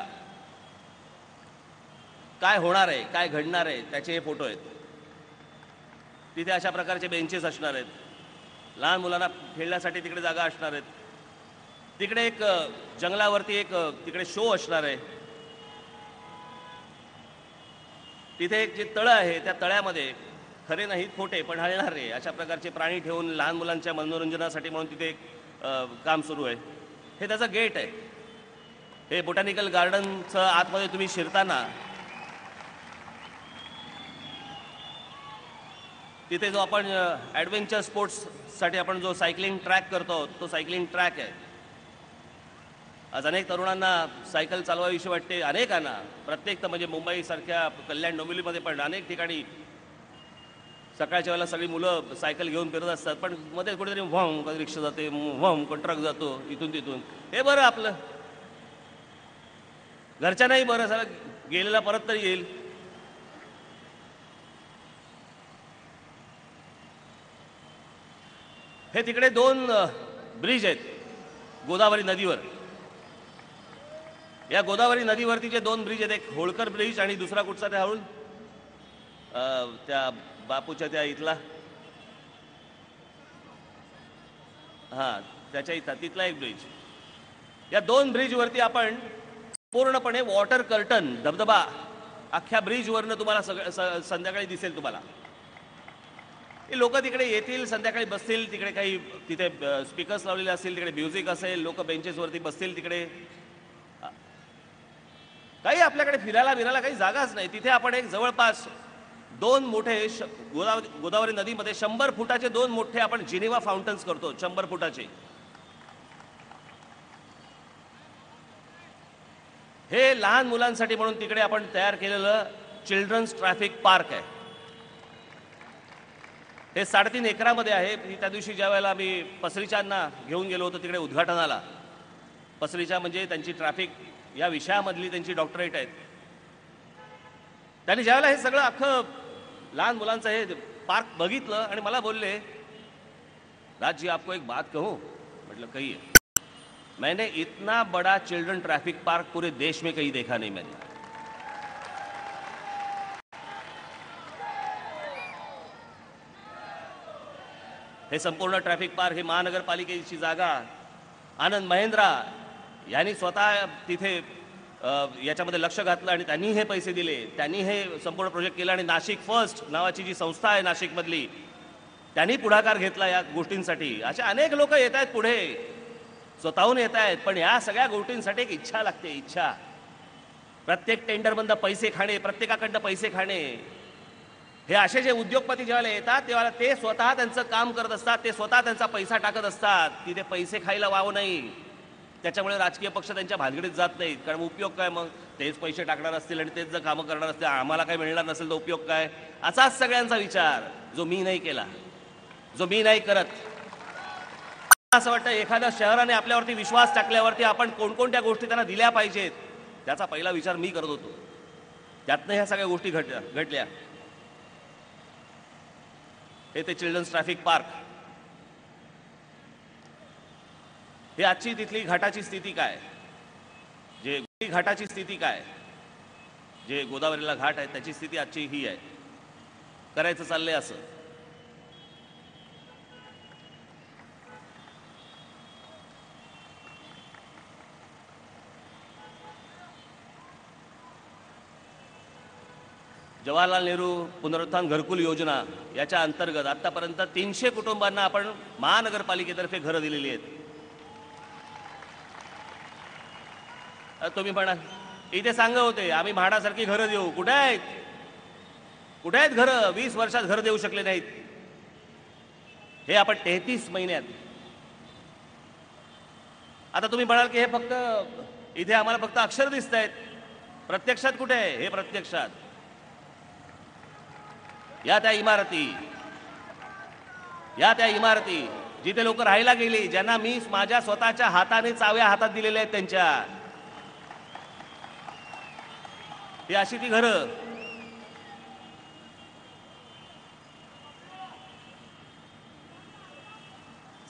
S1: काय होणार आहे, काय घडणार आहे, त्याचे हे फोटो आहेत. तिथे अशा प्रकारचे बेंचेस असणार आहेत, लहान मुलांना खेळण्यासाठी तिकडे जागा असणार आहेत. तिकडे एक जंगलावरती एक तिकडे शो असणार आहे. तिथे एक जे तळं आहे त्या तळ्यामध्ये खरे नाहीत खोटे पण हलणारे अशा प्रकारचे प्राणी ठेवून लहान मुलांच्या मनोरंजनासाठी म्हणून तिथे एक काम सुरू आहे. हे त्याचं गेट आहे. हे बोटॅनिकल गार्डनचं आतमध्ये तुम्ही शिरताना तिथे जो आपण ॲडव्हेंचर स्पोर्ट्ससाठी आपण जो सायकलिंग ट्रॅक करतो तो सायकलिंग ट्रॅक आहे. आज अनेक तरुणांना सायकल चालवावीशी वाटते, अनेकांना, प्रत्येक तर म्हणजे मुंबईसारख्या कल्याण डोंबिवलीमध्ये पण अनेक ठिकाणी सकाळच्या वेळेला सगळी मुलं सायकल घेऊन फिरत असतात, पण मध्ये कुठेतरी व्हम कधी रिक्षा जाते, व्हम कोण ट्रक जातो इथून तिथून. हे बरं आपलं, घरच्यांनाही बरं, सगळं गेलेला परत तरी येईल. हे तिकडे दोन ब्रिज आहेत गोदावरी नदीवर. या गोदावरी नदीवरती जे दोन ब्रिज आहेत, एक होळकर ब्रिज आणि दुसरा कुठचा त्या हळून त्या बापूच्या त्या इथला, हां त्याच्या इथला तिथला एक ब्रिज. या दोन ब्रिजवरती आपण पूर्णपणे वॉटर कर्टन, धबधबा अख्ख्या ब्रिजवरनं तुम्हाला सगळं संध्याकाळी दिसेल तुम्हाला. हे लोक तिकडे येतील, संध्याकाळी बसतील, तिकडे काही तिथे स्पीकर्स लावलेले असतील, तिकडे म्युझिक असेल, लोक बेंचेसवरती बसतील तिकडे. काही आपल्याकडे फिरायला बिरायला काही जागाच नाही. तिथे आपण एक जवळपास दोन मोठे गोदावरी गोदावरी नदीमध्ये शंभर फुटाचे दोन मोठे आपण जिनिवा फाउंटन्स करतो, शंभर फुटाचे. हे लहान मुलांसाठी म्हणून तिकडे आपण तयार केलेलं चिल्ड्रन्स ट्रॅफिक पार्क आहे. हे साडेतीन एकरामध्ये आहे. त्या दिवशी ज्या वेळेला आम्ही पसरीच्यांना घेऊन गेलो होतो तिकडे उद्घाटनाला, पसरीच्या म्हणजे त्यांची ट्रॅफिक या विषयामधली त्यांची डॉक्टरेट आहेत, त्यांनी ज्यावेळेला हे सगळं अख्खं लहान मुलांचं हे पार्क बघितलं आणि मला बोलले, राज आपको एक बात कहूं. म्हटलं कही है. मैंने इतना बड़ा चिल्ड्रन ट्रैफिक पार्क पूरे देश में कहीं देखा नहीं मैंने. हे संपूर्ण ट्रॅफिक पार्क, हे महानगरपालिकेची जागा, आनंद महिंद्रा यांनी स्वतः तिथे याच्यामध्ये लक्ष घातलं आणि त्यांनी हे पैसे दिले, त्यांनी हे संपूर्ण प्रोजेक्ट केला. आणि नाशिक फर्स्ट नावाची जी संस्था आहे नाशिकमधली, त्यांनी पुढाकार घेतला या गोष्टींसाठी. अशा अनेक लोक येत आहेत पुढे, स्वतःहून येत आहेत, पण या सगळ्या गोष्टींसाठी एक इच्छा लागते, इच्छा. प्रत्येक टेंडरमधनं पैसे खाणे, प्रत्येकाकडनं पैसे खाणे. हे असे जे उद्योगपती ज्यावेळेला येतात तेव्हा ते स्वतः त्यांचं काम करत असतात, ते स्वतः त्यांचा पैसा टाकत असतात. तिथे पैसे खायला वाव नाही. त्याच्यामुळे राजकीय पक्ष त्यांच्या भानगडीत जात नाहीत, कारण उपयोग काय, मग तेच पैसे टाकणार असतील आणि तेच जर कामं करणार असतील, आम्हाला काही मिळणार नसेल तर उपयोग काय, असाच सगळ्यांचा विचार, जो मी नाही केला, जो मी नाही करत. असं वाटतं एखाद्या शहराने आपल्यावरती विश्वास टाकल्यावरती आपण कोणकोणत्या गोष्टी त्यांना दिल्या पाहिजेत त्याचा पहिला विचार मी करत होतो. त्यातनं ह्या सगळ्या गोष्टी घडल्या घडल्या हे ते चिल्ड्रन्स ट्रॅफिक पार्क. हे आजची तिथली घाटाची स्थिती काय, जे घाटाची स्थिती काय, जे गोदावरीला घाट आहे त्याची स्थिती आजची ही आहे. करायचं चाललंय असं. जवाहरलाल नेहरू पुनरुत्थान घरकुल योजना याच्या अंतर्गत आतापर्यंत तीनशे कुटुंबांना आपण महानगरपालिकेतर्फे घरं दिलेली आहेत. तुम्ही म्हणा इथे सांगत होते आम्ही म्हाडासारखी घरं देऊ, कुठे आहेत, कुठे आहेत घरं? वीस वर्षात घर देऊ शकले नाहीत. हे आपण तेहतीस महिन्यात. आता तुम्ही म्हणाल की हे फक्त इथे आम्हाला फक्त अक्षर दिसत आहेत, प्रत्यक्षात कुठे आहे? हे प्रत्यक्षात या त्या इमारती, या त्या इमारती जिथे लोक राहायला गेली, ज्यांना मी माझ्या स्वतःच्या हाताने चाव्या हातात दिलेल्या आहेत, त्यांच्या ही अशी ती घरं.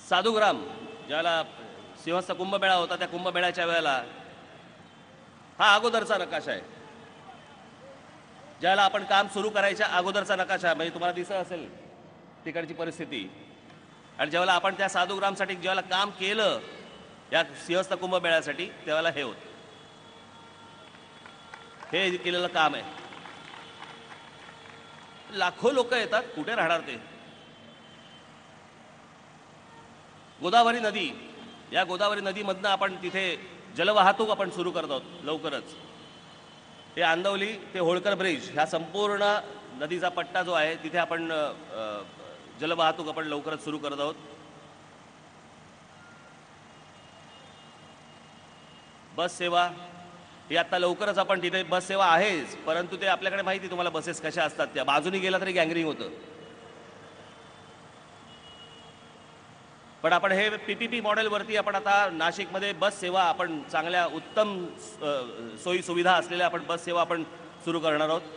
S1: साधुग्राम ज्याला सिंहस्थ कुंभमेळा होता त्या कुंभमेळ्याच्या वेळेला हा अगोदरचा नकाशा आहे. ज्याला आपण काम सुरू करायच्या अगोदरचा नकाशा म्हणजे तुम्हाला दिसत असेल तिकडची परिस्थिती. आणि ज्यावेळेला आपण त्या साधुग्रामसाठी ज्यावेळेला काम केलं या सिंहस्थ कुंभमेळ्यासाठी त्यावेळेला हे होतं. हे केलेलं काम आहे. लाखो लोक येतात, कुठे राहणार ते. गोदावरी नदी, या गोदावरी नदीमधनं आपण तिथे जलवाहतूक आपण सुरू करत आहोत लवकरच. ते आंदवली ते होळकर ब्रिज ह्या संपूर्ण नदीचा पट्टा जो आहे तिथे आपण जलवाहतूक आपण लवकरच सुरू करत आहोत. बस सेवा ही आता लवकरच आपण तिथे बस सेवा आहेच, परंतु ते आपल्याकडे माहिती तुम्हाला बसेस कशा असतात. त्या बाजूनी गेला तरी गँगरिंग होतं. पण आपण हे पीपीपी मॉडेलवरती आपण आता नाशिकमध्ये बस सेवा आपण चांगल्या उत्तम सोयी सुविधा असलेल्या आपण बस सेवा आपण सुरू करणार आहोत.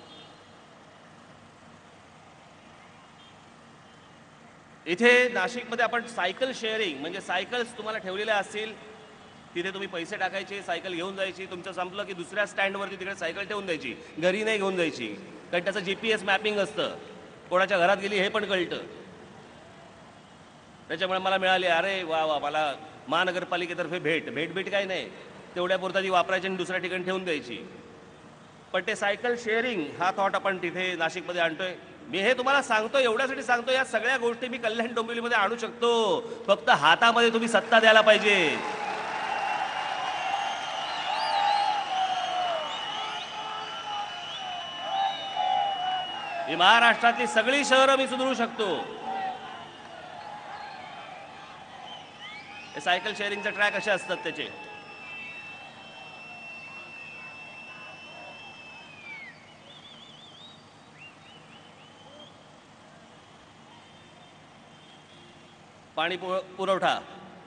S1: इथे नाशिकमध्ये आपण सायकल शेअरिंग म्हणजे सायकल्स तुम्हाला ठेवलेल्या असतील तिथे तुम्ही पैसे टाकायचे, सायकल घेऊन जायची. तुमचं संपलं की दुसऱ्या स्टँडवरती तिकडे सायकल ठेवून द्यायची, घरी नाही घेऊन जायची. कारण त्याचं जी पी एस मॅपिंग असतं, कोणाच्या घरात गेली हे पण कळतं. त्याच्यामुळे मला मिळाले, अरे वा वा, मला महानगरपालिकेतर्फे भेट भेट भेट काय नाही, तेवढ्यापुरता ती वापरायची आणि दुसऱ्या ठिकाणी ठेवून द्यायची. पण ते सायकल शेअरिंग हा थॉट आपण तिथे नाशिकमध्ये आणतोय. मी हे तुम्हाला सांगतो एवढ्यासाठी सांगतो, या सगळ्या गोष्टी मी कल्याण डोंबिवलीमध्ये आणू शकतो, फक्त हातामध्ये तुम्ही सत्ता द्यायला पाहिजे. ही महाराष्ट्रातली सगळी शहरं मी सुधारू शकतो. हे सायकल शेअरिंगचे ट्रॅक असे असतात त्याचे. पाणी पुरवठा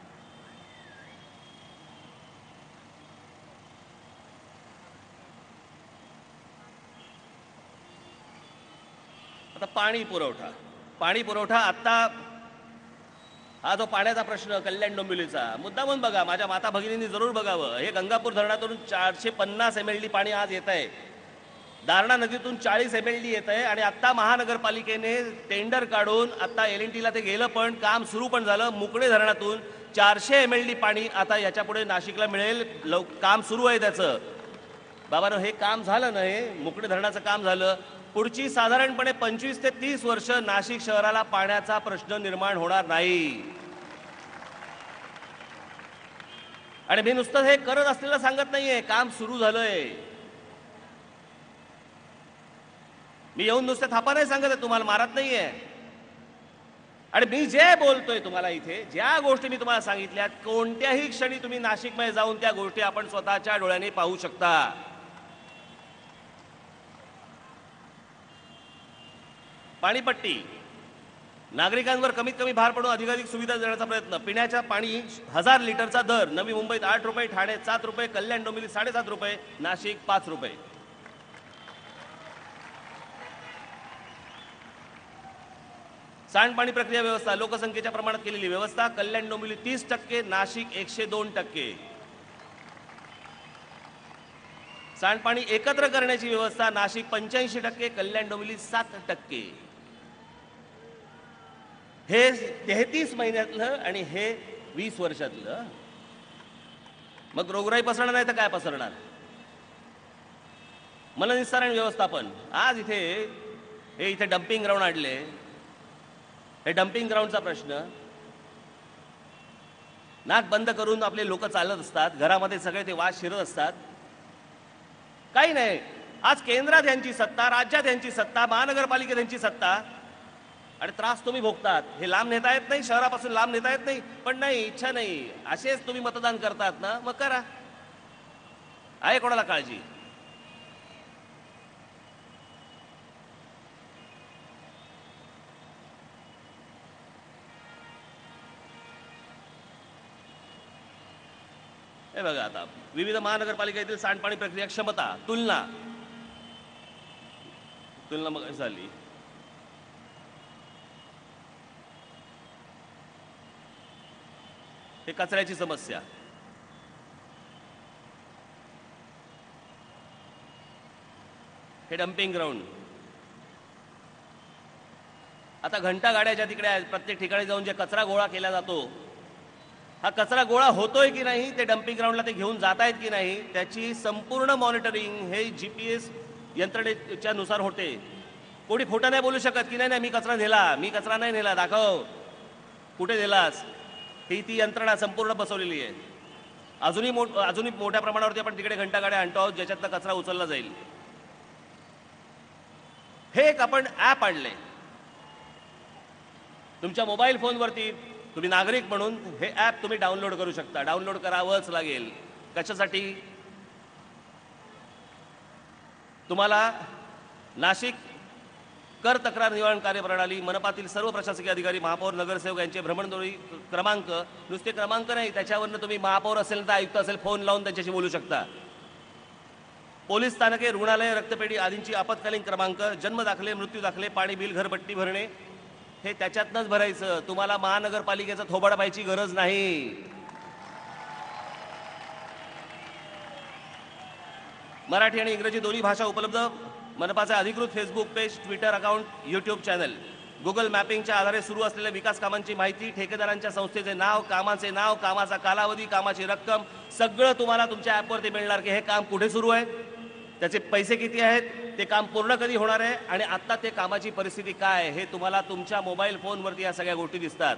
S1: आता पाणी पुरवठा पाणी पुरवठा आता हा जो पाण्याचा प्रश्न कल्याण डोंबिवलीचा मुद्दामून बघा, माझ्या माता भगिनींनी जरूर बघावं. हे गंगापूर धरणातून चारशे पन्नास एम एल डी पाणी आज येत आहे. दारणा नदीतून चाळीस एम एल डी येत आहे. आणि आत्ता महानगरपालिकेने टेंडर काढून आता एल एन टीला ते गेलं, पण काम सुरू पण झालं. मुकणे धरणातून चारशे एम एल डी पाणी आता याच्यापुढे नाशिकला मिळेल. लव काम सुरू आहे त्याचं. बाबांनो, हे काम झालं ना, हे मुकणे धरणाचं काम झालं. पुढची साधारणपणे पंचवीस ते तीस वर्ष नाशिक शहराला पाण्याचा प्रश्न निर्माण होणार नाही. आणि मी नुसतं हे करत असलेलं सांगत नाहीये, काम सुरू झालंय. मी येऊन नुसतं थापा नाही सांगत आहे, तुम्हाला मारत नाहीये. आणि मी जे बोलतोय तुम्हाला इथे, ज्या गोष्टी मी तुम्हाला सांगितल्या, कोणत्याही क्षणी तुम्ही नाशिकमध्ये जाऊन त्या गोष्टी आपण स्वतःच्या डोळ्यांनी पाहू शकता. पाणीपट्टी नागरिकांवर कमीत कमी भार पडून अधिकाधिक सुविधा देण्याचा प्रयत्न. पिण्याच्या पाणी हजार लिटरचा दर नवी मुंबईत आठ रुपये, ठाणे सात रुपये, कल्याण डोंबिवली साडेसात रुपये, नाशिक पाच रुपये. सांडपाणी प्रक्रिया व्यवस्था लोकसंख्येच्या प्रमाणात केलेली व्यवस्था. कल्याण डोंबिवली तीस टक्के, नाशिक एकशे दोन टक्के. सांडपाणी एकत्र करण्याची व्यवस्था नाशिक पंच्याऐंशी टक्के, कल्याण डोंबिवली सात टक्के. हे तेहतीस महिन्यातलं आणि हे वीस वर्षातलं. मग रोगराई पसरणार नाही तर काय पसरणार. मलनिस्सारण व्यवस्थापन. आज इथे हे इथे डम्पिंग ग्राउंड आणले. हे डम्पिंग ग्राउंडचा प्रश्न, नाक बंद करून आपले लोक चालत असतात, घरामध्ये सगळे ते वास शिरत असतात. काही नाही, आज केंद्रात यांची सत्ता, राज्यात यांची सत्ता, महानगरपालिकेत यांची सत्ता, आणि त्रास तुम्ही भोगतात. हे लांब नेता येत नाही, शहरापासून लांब नेता येत नाही. पण नाही, इच्छा नाही, असेच तुम्ही मतदान करतात ना, मग करा. आहे कोणाला काळजी. हे बघा, आता विविध महानगरपालिकेतील सांडपाणी प्रक्रिया क्षमता तुलना तुलना मग झाली. हे कचऱ्याची समस्या, हे डम्पिंग ग्राउंड. आता घंटा गाड्या ज्या तिकडे आहेत, प्रत्येक ठिकाणी जाऊन जे कचरा गोळा केला जातो, हा कचरा गोळा होतोय की नाही, ते डम्पिंग ग्राउंडला ते घेऊन जात आहेत की नाही, त्याची संपूर्ण मॉनिटरिंग हे जी पी एस यंत्रणेच्या नुसार होते. कोणी खोटं नाही बोलू शकत की नाही नाही मी कचरा नेला, मी कचरा नाही नेला, दाखव कुठे नेलास. ही ती यंत्रणा संपूर्ण बसवलेली आहे. अजूनही मोठ अजूनही मोठ्या प्रमाणावरती आपण तिकडे घंटा गाड्या आणतो आहोत ज्याच्यातनं कचरा उचलला जाईल. हे एक आपण ॲप आणले तुमच्या मोबाईल फोनवरती. तुम्ही नागरिक म्हणून हे ॲप तुम्ही डाउनलोड करू शकता. डाउनलोड करावंच लागेल. कशासाठी? तुम्हाला नाशिक कर तक्रार निवारण कार्यप्रणाली, मनपातील सर्व प्रशासकीय अधिकारी, महापौर, नगरसेवक यांचे भ्रमणध्वनी क्रमांक, नुसते क्रमांक नाही, त्याच्यावरनं तुम्ही महापौर असेल तर आयुक्त असेल फोन लावून त्यांच्याशी बोलू शकता. पोलीस स्थानके, रुग्णालय, रक्तपेढी आदींची आपत्कालीन क्रमांक, जन्म दाखले, मृत्यू दाखले, पाणी बिल, घरपट्टी भरणे हे त्याच्यातनंच भरायचं. तुम्हाला महानगरपालिकेचा थोबाडा पाहायची गरज नाही. मराठी आणि इंग्रजी दोन्ही भाषा उपलब्ध. मनपाचे अधिकृत Facebook page, Twitter account, YouTube channel. Google मॅपिंगच्या आधारे सुरू असलेल्या विकास कामांची माहिती, ठेकेदारांच्या संस्थेचे नाव, कामाचे नाव, कामाचा कालावधी, कामाची रक्कम सगळं तुम्हाला तुमच्या ॲपवरती मिळणार की हे काम कुठे सुरू आहे, त्याचे पैसे किती आहेत, ते काम पूर्ण कधी होणार आहे आणि आत्ता ते कामाची परिस्थिती काय हे तुम्हाला तुमच्या मोबाईल फोनवरती या सगळ्या गोष्टी दिसतात.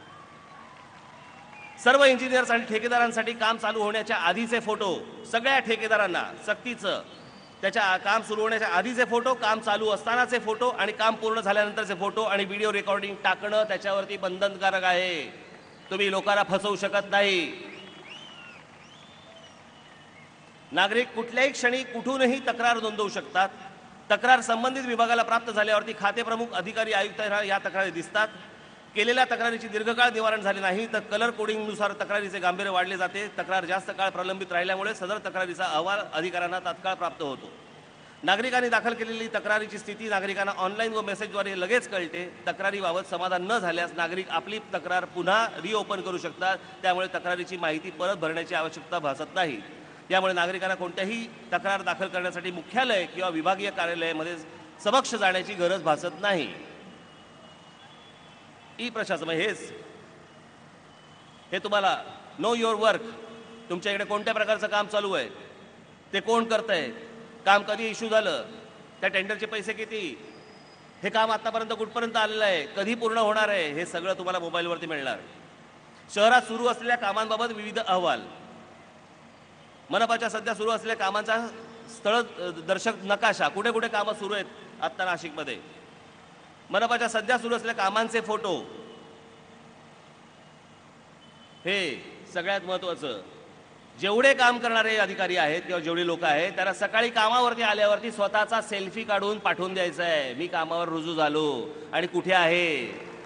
S1: सर्व इंजिनियर्स आणि ठेकेदारांसाठी काम चालू होण्याच्या आधीचे फोटो, सगळ्या ठेकेदारांना सक्तीचं त्याच्या काम सुरू होण्याच्या आधीचे फोटो, काम चालू असतानाचे फोटो आणि काम पूर्ण झाल्यानंतरचे फोटो आणि व्हिडिओ रेकॉर्डिंग टाकणं त्याच्यावरती बंधनकारक आहे. तुम्ही लोकांना फसवू शकत नाही. नागरिक कुठल्याही क्षणी कुठूनही तक्रार नोंदवू शकतात. तक्रार संबंधित विभागाला प्राप्त झाल्यावरती खाते प्रमुख, अधिकारी, आयुक्त या तक्रारी दिसतात. केलेल्या तक्रारीची दीर्घकाळ निवारण झाले नाही तर कलर कोडिंगनुसार तक्रारीचे गांभीर्य वाढले जाते. तक्रार जास्त काळ प्रलंबित राहिल्यामुळे सदर तक्रारीचा अहवाल अधिकाऱ्यांना तात्काळ प्राप्त होतो. नागरिकांनी दाखल केलेली तक्रारीची स्थिती नागरिकांना ऑनलाईन व मेसेजद्वारे लगेच कळते. तक्रारीबाबत समाधान न झाल्यास नागरिक आपली तक्रार पुन्हा रिओपन करू शकतात. त्यामुळे तक्रारीची माहिती परत भरण्याची आवश्यकता भासत नाही. त्यामुळे नागरिकांना कोणत्याही तक्रार दाखल करण्यासाठी मुख्यालय किंवा विभागीय कार्यालयामध्ये समक्ष जाण्याची गरज भासत नाही. ई प्रशासन हेच हे तुम्हाला नो युअर वर्क, तुमच्या इकडे कोणत्या प्रकारचं काम चालू आहे, ते कोण करतंय, काम कधी इश्यू झालं, त्या टेंडरचे पैसे किती, हे काम आतापर्यंत कुठपर्यंत आलेलं आहे, कधी पूर्ण होणार आहे, हे सगळं तुम्हाला मोबाईलवरती मिळणार. शहरात सुरू असलेल्या कामांबाबत विविध अहवाल, मनपाच्या सध्या सुरू असलेल्या कामांचा स्थळ दर्शक नकाशा, कुठे कुठे कामं सुरू आहेत आत्ता नाशिकमध्ये, मनपाच्या सध्या सुरू असलेल्या कामांचे फोटो, हे सगळ्यात महत्त्वाचं. जेवढे काम करणारे अधिकारी आहेत किंवा जेवढे लोक आहेत त्यांना सकाळी कामावरती आल्यावरती स्वतःचा सेल्फी काढून पाठवून द्यायचा आहे, मी कामावर रुजू झालो आणि कुठे आहे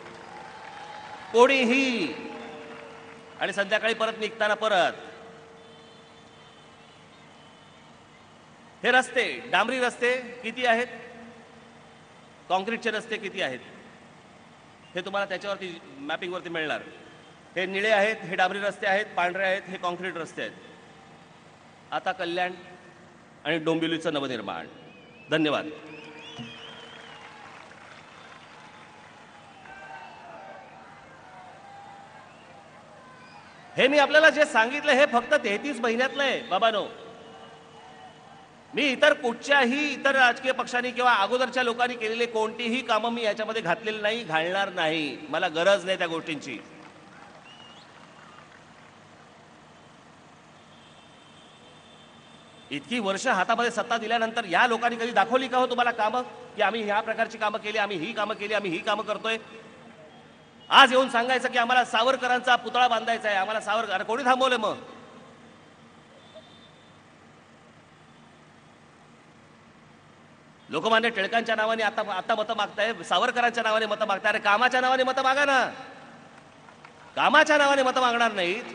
S1: कोणीही. आणि संध्याकाळी परत निघताना परत. हे रस्ते, डांबरी रस्ते किती आहेत, कॉन्क्रीटचे रस्ते किती आहेत, हे तुम्हाला त्याच्यावरती मॅपिंगवरती मिळणार. हे निळे आहेत, हे डांबरी रस्ते आहेत, पांढरे आहेत, हे कॉन्क्रीट रस्ते आहेत. आता कल्याण आणि डोंबिवलीचं नवनिर्माण. धन्यवाद. हे मी आपल्याला जे सांगितलं हे फक्त तेहतीस महिन्यातलं आहे बाबानो. मी इतर कुठच्याही इतर राजकीय पक्षांनी किंवा अगोदरच्या लोकांनी केलेले कोणतीही कामं मी याच्यामध्ये घातलेली नाही, घालणार नाही. मला गरज नाही त्या गोष्टींची. इतकी वर्ष हातामध्ये सत्ता दिल्यानंतर या लोकांनी कधी दाखवली का हो तुम्हाला कामं, की आम्ही ह्या प्रकारची कामं केली, आम्ही ही कामं केली, आम्ही ही कामं करतोय. आज येऊन सांगायचं की आम्हाला सावरकरांचा पुतळा बांधायचा आहे, आम्हाला सावरकर, कोणी थांबवलं मग? लोकमान्य टिळकांच्या नावाने आता आता मतं मागताय, सावरकरांच्या नावाने मतं मागताय. अरे कामाच्या नावाने मतं मागा ना. कामाच्या नावाने मतं मागणार नाहीत.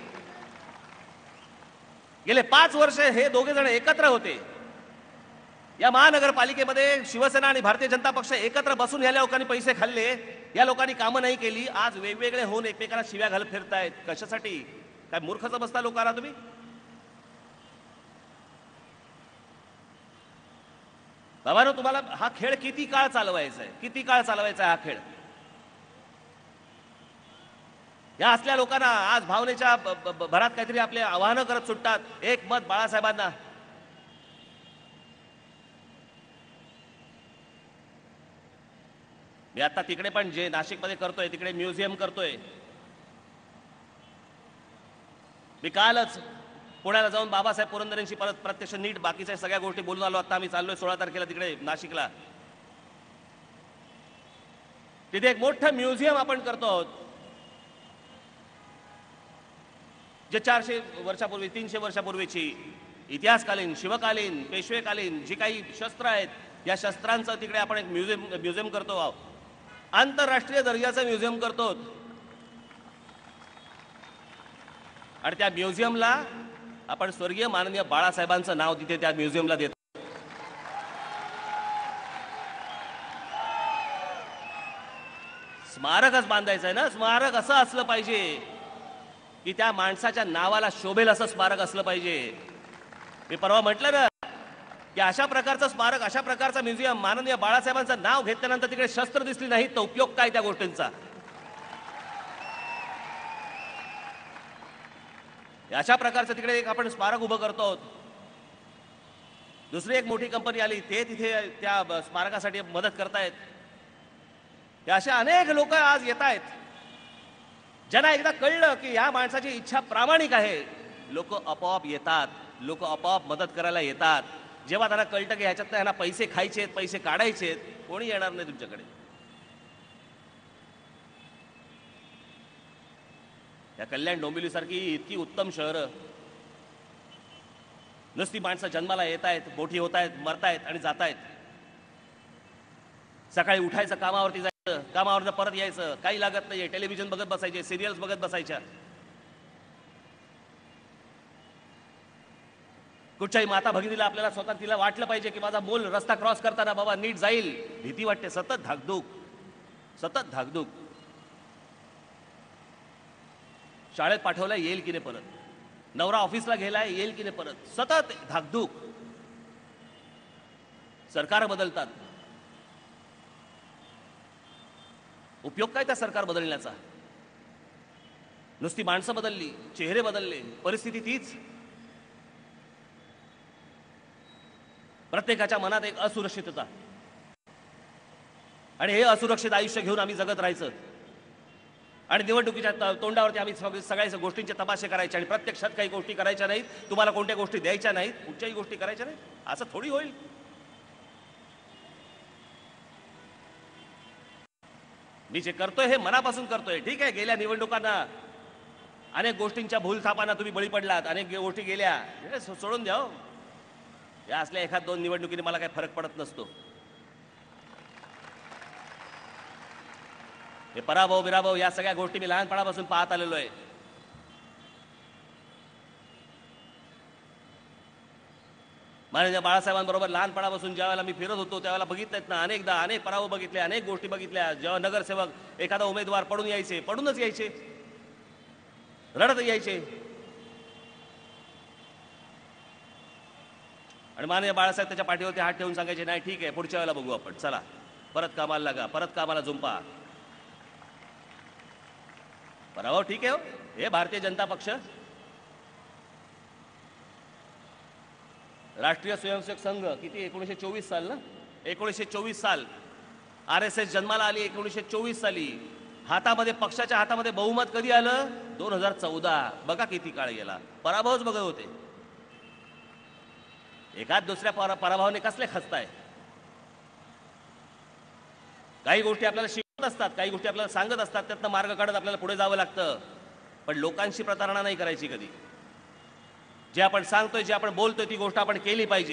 S1: गेले पाच वर्ष हे दोघे जण एकत्र होते या महानगरपालिकेमध्ये. शिवसेना आणि भारतीय जनता पक्ष एकत्र बसून या लोकांनी पैसे खाल्ले, या लोकांनी कामं नाही केली. आज वेगवेगळे होऊन एकमेकांना शिव्या घालत फिरतायत. कशासाठी? काय मूर्खच बसता लोकांना तुम्ही? बाबांनो, तुम्हाला हा खेळ किती काळ चालवायचा आहे? किती काळ चालवायचा आहे हा खेळ? या असल्या लोकांना आज भावनेच्या भरात काहीतरी आपले आवाहनं करत सुटतात, एक मत बाळासाहेबांना. मी आता तिकडे पण जे नाशिकमध्ये करतोय तिकडे म्युझियम करतोय. मी कालच पुण्याला जाऊन बाबासाहेब पुरंदरेंशी परत प्रत्यक्ष नीट बाकीच्या सगळ्या गोष्टी बोलून आलो. आता आम्ही चाललोय सोळा तारखेला तिकडे नाशिकला. तिथे एक मोठं म्युझियम आपण करतो आहोत, जे चारशे वर्षापूर्वी तीनशे वर्षापूर्वीची इतिहासकालीन, शिवकालीन, पेशवेकालीन जी काही शस्त्र आहेत या शस्त्रांचं तिकडे आपण एक म्युझियम म्युझियम करतो आहोत. आंतरराष्ट्रीय दर्जाचं म्युझियम करतो आणि त्या म्युझियमला आपण स्वर्गीय माननीय बाळासाहेबांचं नाव तिथे त्या म्युझियमला देतो. स्मारकच बांधायचं आहे ना. स्मारक असं असलं पाहिजे की त्या माणसाच्या नावाला शोभेल असं स्मारक असलं पाहिजे. मी परवा म्हटलं ना की अशा प्रकारचं स्मारक, अशा प्रकारचा म्युझियम, माननीय बाळासाहेबांचं नाव घेतल्यानंतर तिकडे शस्त्र दिसली नाही तर उपयोग काय त्या गोष्टींचा? अशा प्रकारचं तिकडे एक आपण स्मारक उभं करतो आहोत. दुसरी एक मोठी कंपनी आली, ते तिथे त्या स्मारकासाठी मदत करतायत. अशा अनेक लोक आज येत आहेत ज्यांना एकदा कळलं की या माणसाची इच्छा प्रामाणिक आहे. लोक आपोआप येतात, लोक आपोआप मदत करायला येतात. जेव्हा त्यांना कळतं की ह्याच्यात त्यांना पैसे खायचे आहेत, पैसे काढायचे आहेत, कोणी येणार नाही तुमच्याकडे. या कल्याण डोंबिवली सारखी इतकी उत्तम शहरं, नुसती माणसं जन्माला येत आहेत, मोठी होत आहेत, मरतायत आणि जात आहेत. सकाळी उठायचं, कामावरती जायचं, कामावरनं परत यायचं, काही लागत नाहीये. टेलिव्हिजन बघत बसायचे, सिरियल्स बघत बसायच्या. कुठच्याही माता भगिनीला आपल्याला स्वतः तिला वाटलं पाहिजे की माझा मूल रस्ता क्रॉस करताना बाबा नीट जाईल. भीती वाटते, सतत धाकधूक, सतत धाकधूक. शाळेत पाठवला येईल की नाही परत, नवरा ऑफिसला गेलाय येईल की नाही परत, सतत धाकधूक. सरकार बदलतात, उपयोग काय त्या सरकार बदलण्याचा? नुसती माणसं बदलली, चेहरे बदलले, परिस्थिती तीच. प्रत्येकाच्या मनात एक असुरक्षितता आणि हे असुरक्षित आयुष्य घेऊन आम्ही जगत राहायचं आणि निवडणुकीच्या तोंडावरती आम्ही सगळ्या गोष्टींचे तमाशे करायचे आणि प्रत्यक्षात काही गोष्टी करायच्या नाहीत, तुम्हाला कोणत्या गोष्टी द्यायच्या नाहीत, कुठच्याही गोष्टी करायच्या नाहीत. असं थोडी होईल. मी जे करतोय हे मनापासून करतोय. ठीक आहे, गेल्या निवडणुकांना अनेक गोष्टींच्या भूलथापांना तुम्ही बळी पडलात, अनेक गोष्टी गेल्या, सोडून द्या. या असल्या एखाद दोन निवडणुकीने मला काही फरक पडत नसतो. हे पराभव बिराभव या सगळ्या गोष्टी मी लहानपणापासून पाहत आलेलो आहे. माननीय बाळासाहेबांबरोबर लहानपणापासून ज्यावेळेला मी फिरत होतो त्यावेळेला बघितलेत ना, अनेकदा अनेक पराभव बघितले, अनेक गोष्टी बघितल्या. जेव्हा नगरसेवक एखादा उमेदवार पडून यायचे, पडूनच यायचे, रडत यायचे आणि माननीय बाळासाहेब त्याच्या पाठीवरती हात ठेवून सांगायचे, नाही ठीक आहे, पुढच्या वेळेला बघू आपण, चला परत कामाला लागा, परत कामाला जुंपा. पराभव ठीक आहे हो, हे भारतीय जनता पक्ष, राष्ट्रीय स्वयंसेवक संघ किती एकोणीसशे चोवीस साल ना, एकोणीसशे चोवीस साल आर एस एस जन्माला आली एकोणीसशे चोवीस साली. हातामध्ये पक्षाच्या हातामध्ये बहुमत कधी आलं? दोन हजार चौदा. बघा किती काळ गेला. पराभवच बघत होते. एकाच दुसऱ्या पराभवाने कसले खचताय? काही गोष्टी आपल्याला शिकवत असतात, काही गोष्टी आपल्याला सांगत असतात, त्यातनं मार्ग काढत आपल्याला पुढे जावं लागतं. पण लोकांशी प्रतारणा नाही करायची कधी. जे आपण सांगतोय, जे आपण बोलतोय ती गोष्ट आपण केली पाहिजे.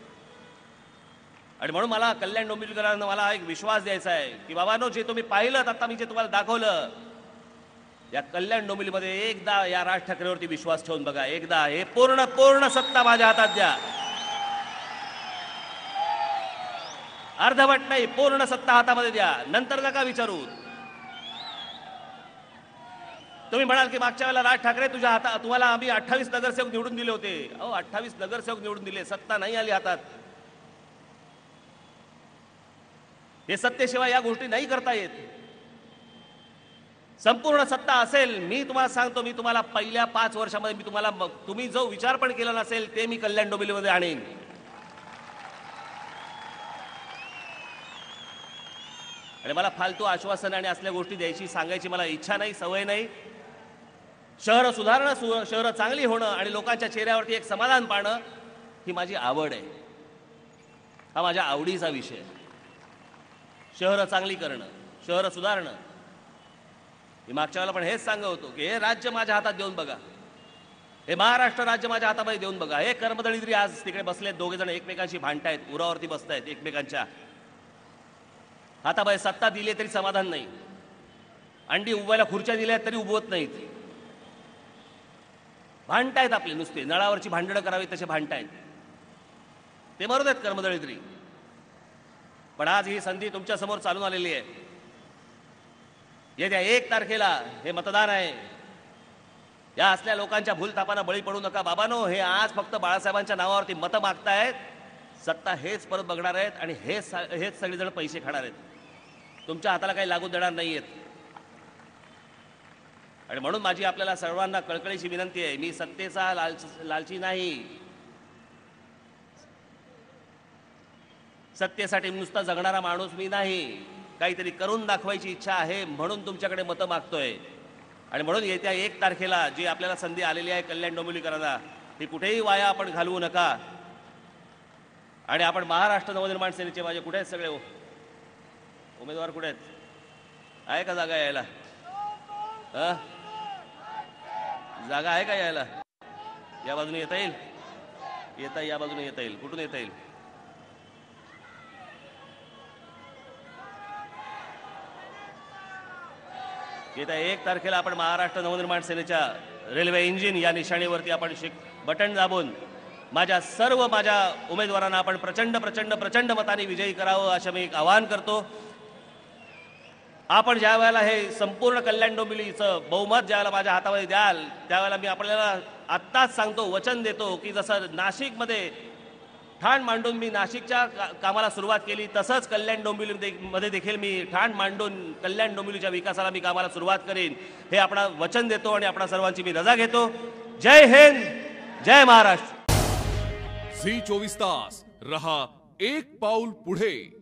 S1: आणि म्हणून मला कल्याण डोंबिवलीकरांना मला एक विश्वास द्यायचा आहे की बाबांनो, जे तुम्ही पाहिलं आता मी जे तुम्हाला दाखवलं, या कल्याण डोंबिवलीमध्ये एकदा या राज ठाकरेवरती विश्वास ठेवून बघा. एकदा हे पूर्ण पूर्ण सत्ता माझ्या हातात द्या. अर्धवट नाही, पूर्ण सत्ता हातामध्ये द्या. नंतर नका विचारू. तुम्ही म्हणाल की मागच्या वेळेला राज ठाकरे तुझ्या हातात, तुम्हाला आम्ही अठ्ठावीस नगरसेवक निवडून दिले होते. अहो अठ्ठावीस नगरसेवक निवडून दिले, सत्ता नाही आली हातात. हे सत्तेशिवाय या गोष्टी नाही करता येत. संपूर्ण सत्ता असेल, मी तुम्हाला सांगतो, मी तुम्हाला पहिल्या पाच वर्षामध्ये मी तुम्हाला तुम्ही जो विचार पण केला नसेल ते मी कल्याण डोंबिवलीमध्ये आणीन. आणि मला फालतू आश्वासन आणि असल्या गोष्टी द्यायची सांगायची मला इच्छा नाही, सवय नाही. शहर सुधारणं, शहरं चांगली होणं आणि लोकांच्या चेहऱ्यावरती एक समाधान पाहणं ही माझी आवड आहे. हा माझ्या आवडीचा विषय. शहरं चांगली करणं, शहरं सुधारणं. मी मागच्या वेळेला पण हेच सांगत होतो की हे राज्य माझ्या हातात देऊन बघा, हे महाराष्ट्र राज्य माझ्या हातामध्ये देऊन बघा. हे कर्मदळीद्री आज तिकडे बसलेत, दोघे जण एकमेकांशी भांडतायत, उरावरती बसतायत एकमेकांच्या. हाताबाहेर सत्ता दिली तरी समाधान नाही, अंडी उभवायला खुर्च्या दिल्या तरी उभवत नाहीत. भांडतायत आपले नुसते, नळावरची भांडणं करावी तसे भांडतायत. ते मरू देत कर्मदळीद्री. पण आज ही संधी तुमच्या समोर चालून आलेली आहे. येत्या एक तारखेला हे मतदान आहे. या असल्या लोकांच्या भूलथापांना बळी पडू नका बाबांनो. हे आज फक्त बाळासाहेबांच्या नावावरती मतं मागतायत. सत्ता हेच परत बघणार आहेत आणि हेच हेच सगळेजण पैसे खाणार आहेत. तुमच्या हाताला काही लागू देणार नाहीयेत. आणि म्हणून माझी आपल्याला सर्वांना कळकळीची विनंती आहे, मी सत्तेचा लालच लालची नाही. सत्तेसाठी नुसता जगणारा माणूस मी नाही. काहीतरी करून दाखवायची इच्छा आहे म्हणून तुमच्याकडे मतं मागतोय. आणि म्हणून येत्या एक तारखेला जी आपल्याला संधी आलेली आहे कल्याण डोंबिवलीकरांना, ती कुठेही वाया आपण घालवू नका. आणि आपण महाराष्ट्र नवनिर्माण सेनेचे माझे कुठे आहेत सगळे उमेदवार, कुठे आहेत? आहे का जागा यायला? जागा आहे का यायला? या बाजूने येता येईल? येता या बाजूने येता येईल. कुठून येता येईल? येत्या एक तारखेला आपण महाराष्ट्र नवनिर्माण सेनेच्या रेल्वे इंजिन या निशाणीवरती आपण शिक बटन दाबून माझ्या सर्व माझ्या उमेदवारांना आपण प्रचंड प्रचंड प्रचंड मताने विजयी करावं असं मी एक आवाहन करतो. आपण ज्या वेळेला हे संपूर्ण कल्याण डोंबिवलीचं बहुमत ज्यावेळेला माझ्या हातामध्ये द्याल त्यावेळेला मी आपल्याला आत्ताच सांगतो, वचन देतो की जसं नाशिकमध्ये ठाण मांडून मी नाशिकच्या कामाला सुरुवात केली, तसंच कल्याण डोंबिवलीमध्ये देखील मी ठाण मांडून कल्याण डोंबिवलीच्या विकासाला मी कामाला सुरुवात करीन हे आपण वचन देतो आणि आपणा सर्वांची मी रजा घेतो. जय हिंद, जय महाराष्ट्र.
S2: झी चोवीस तास रहा एक पाऊल पुढे.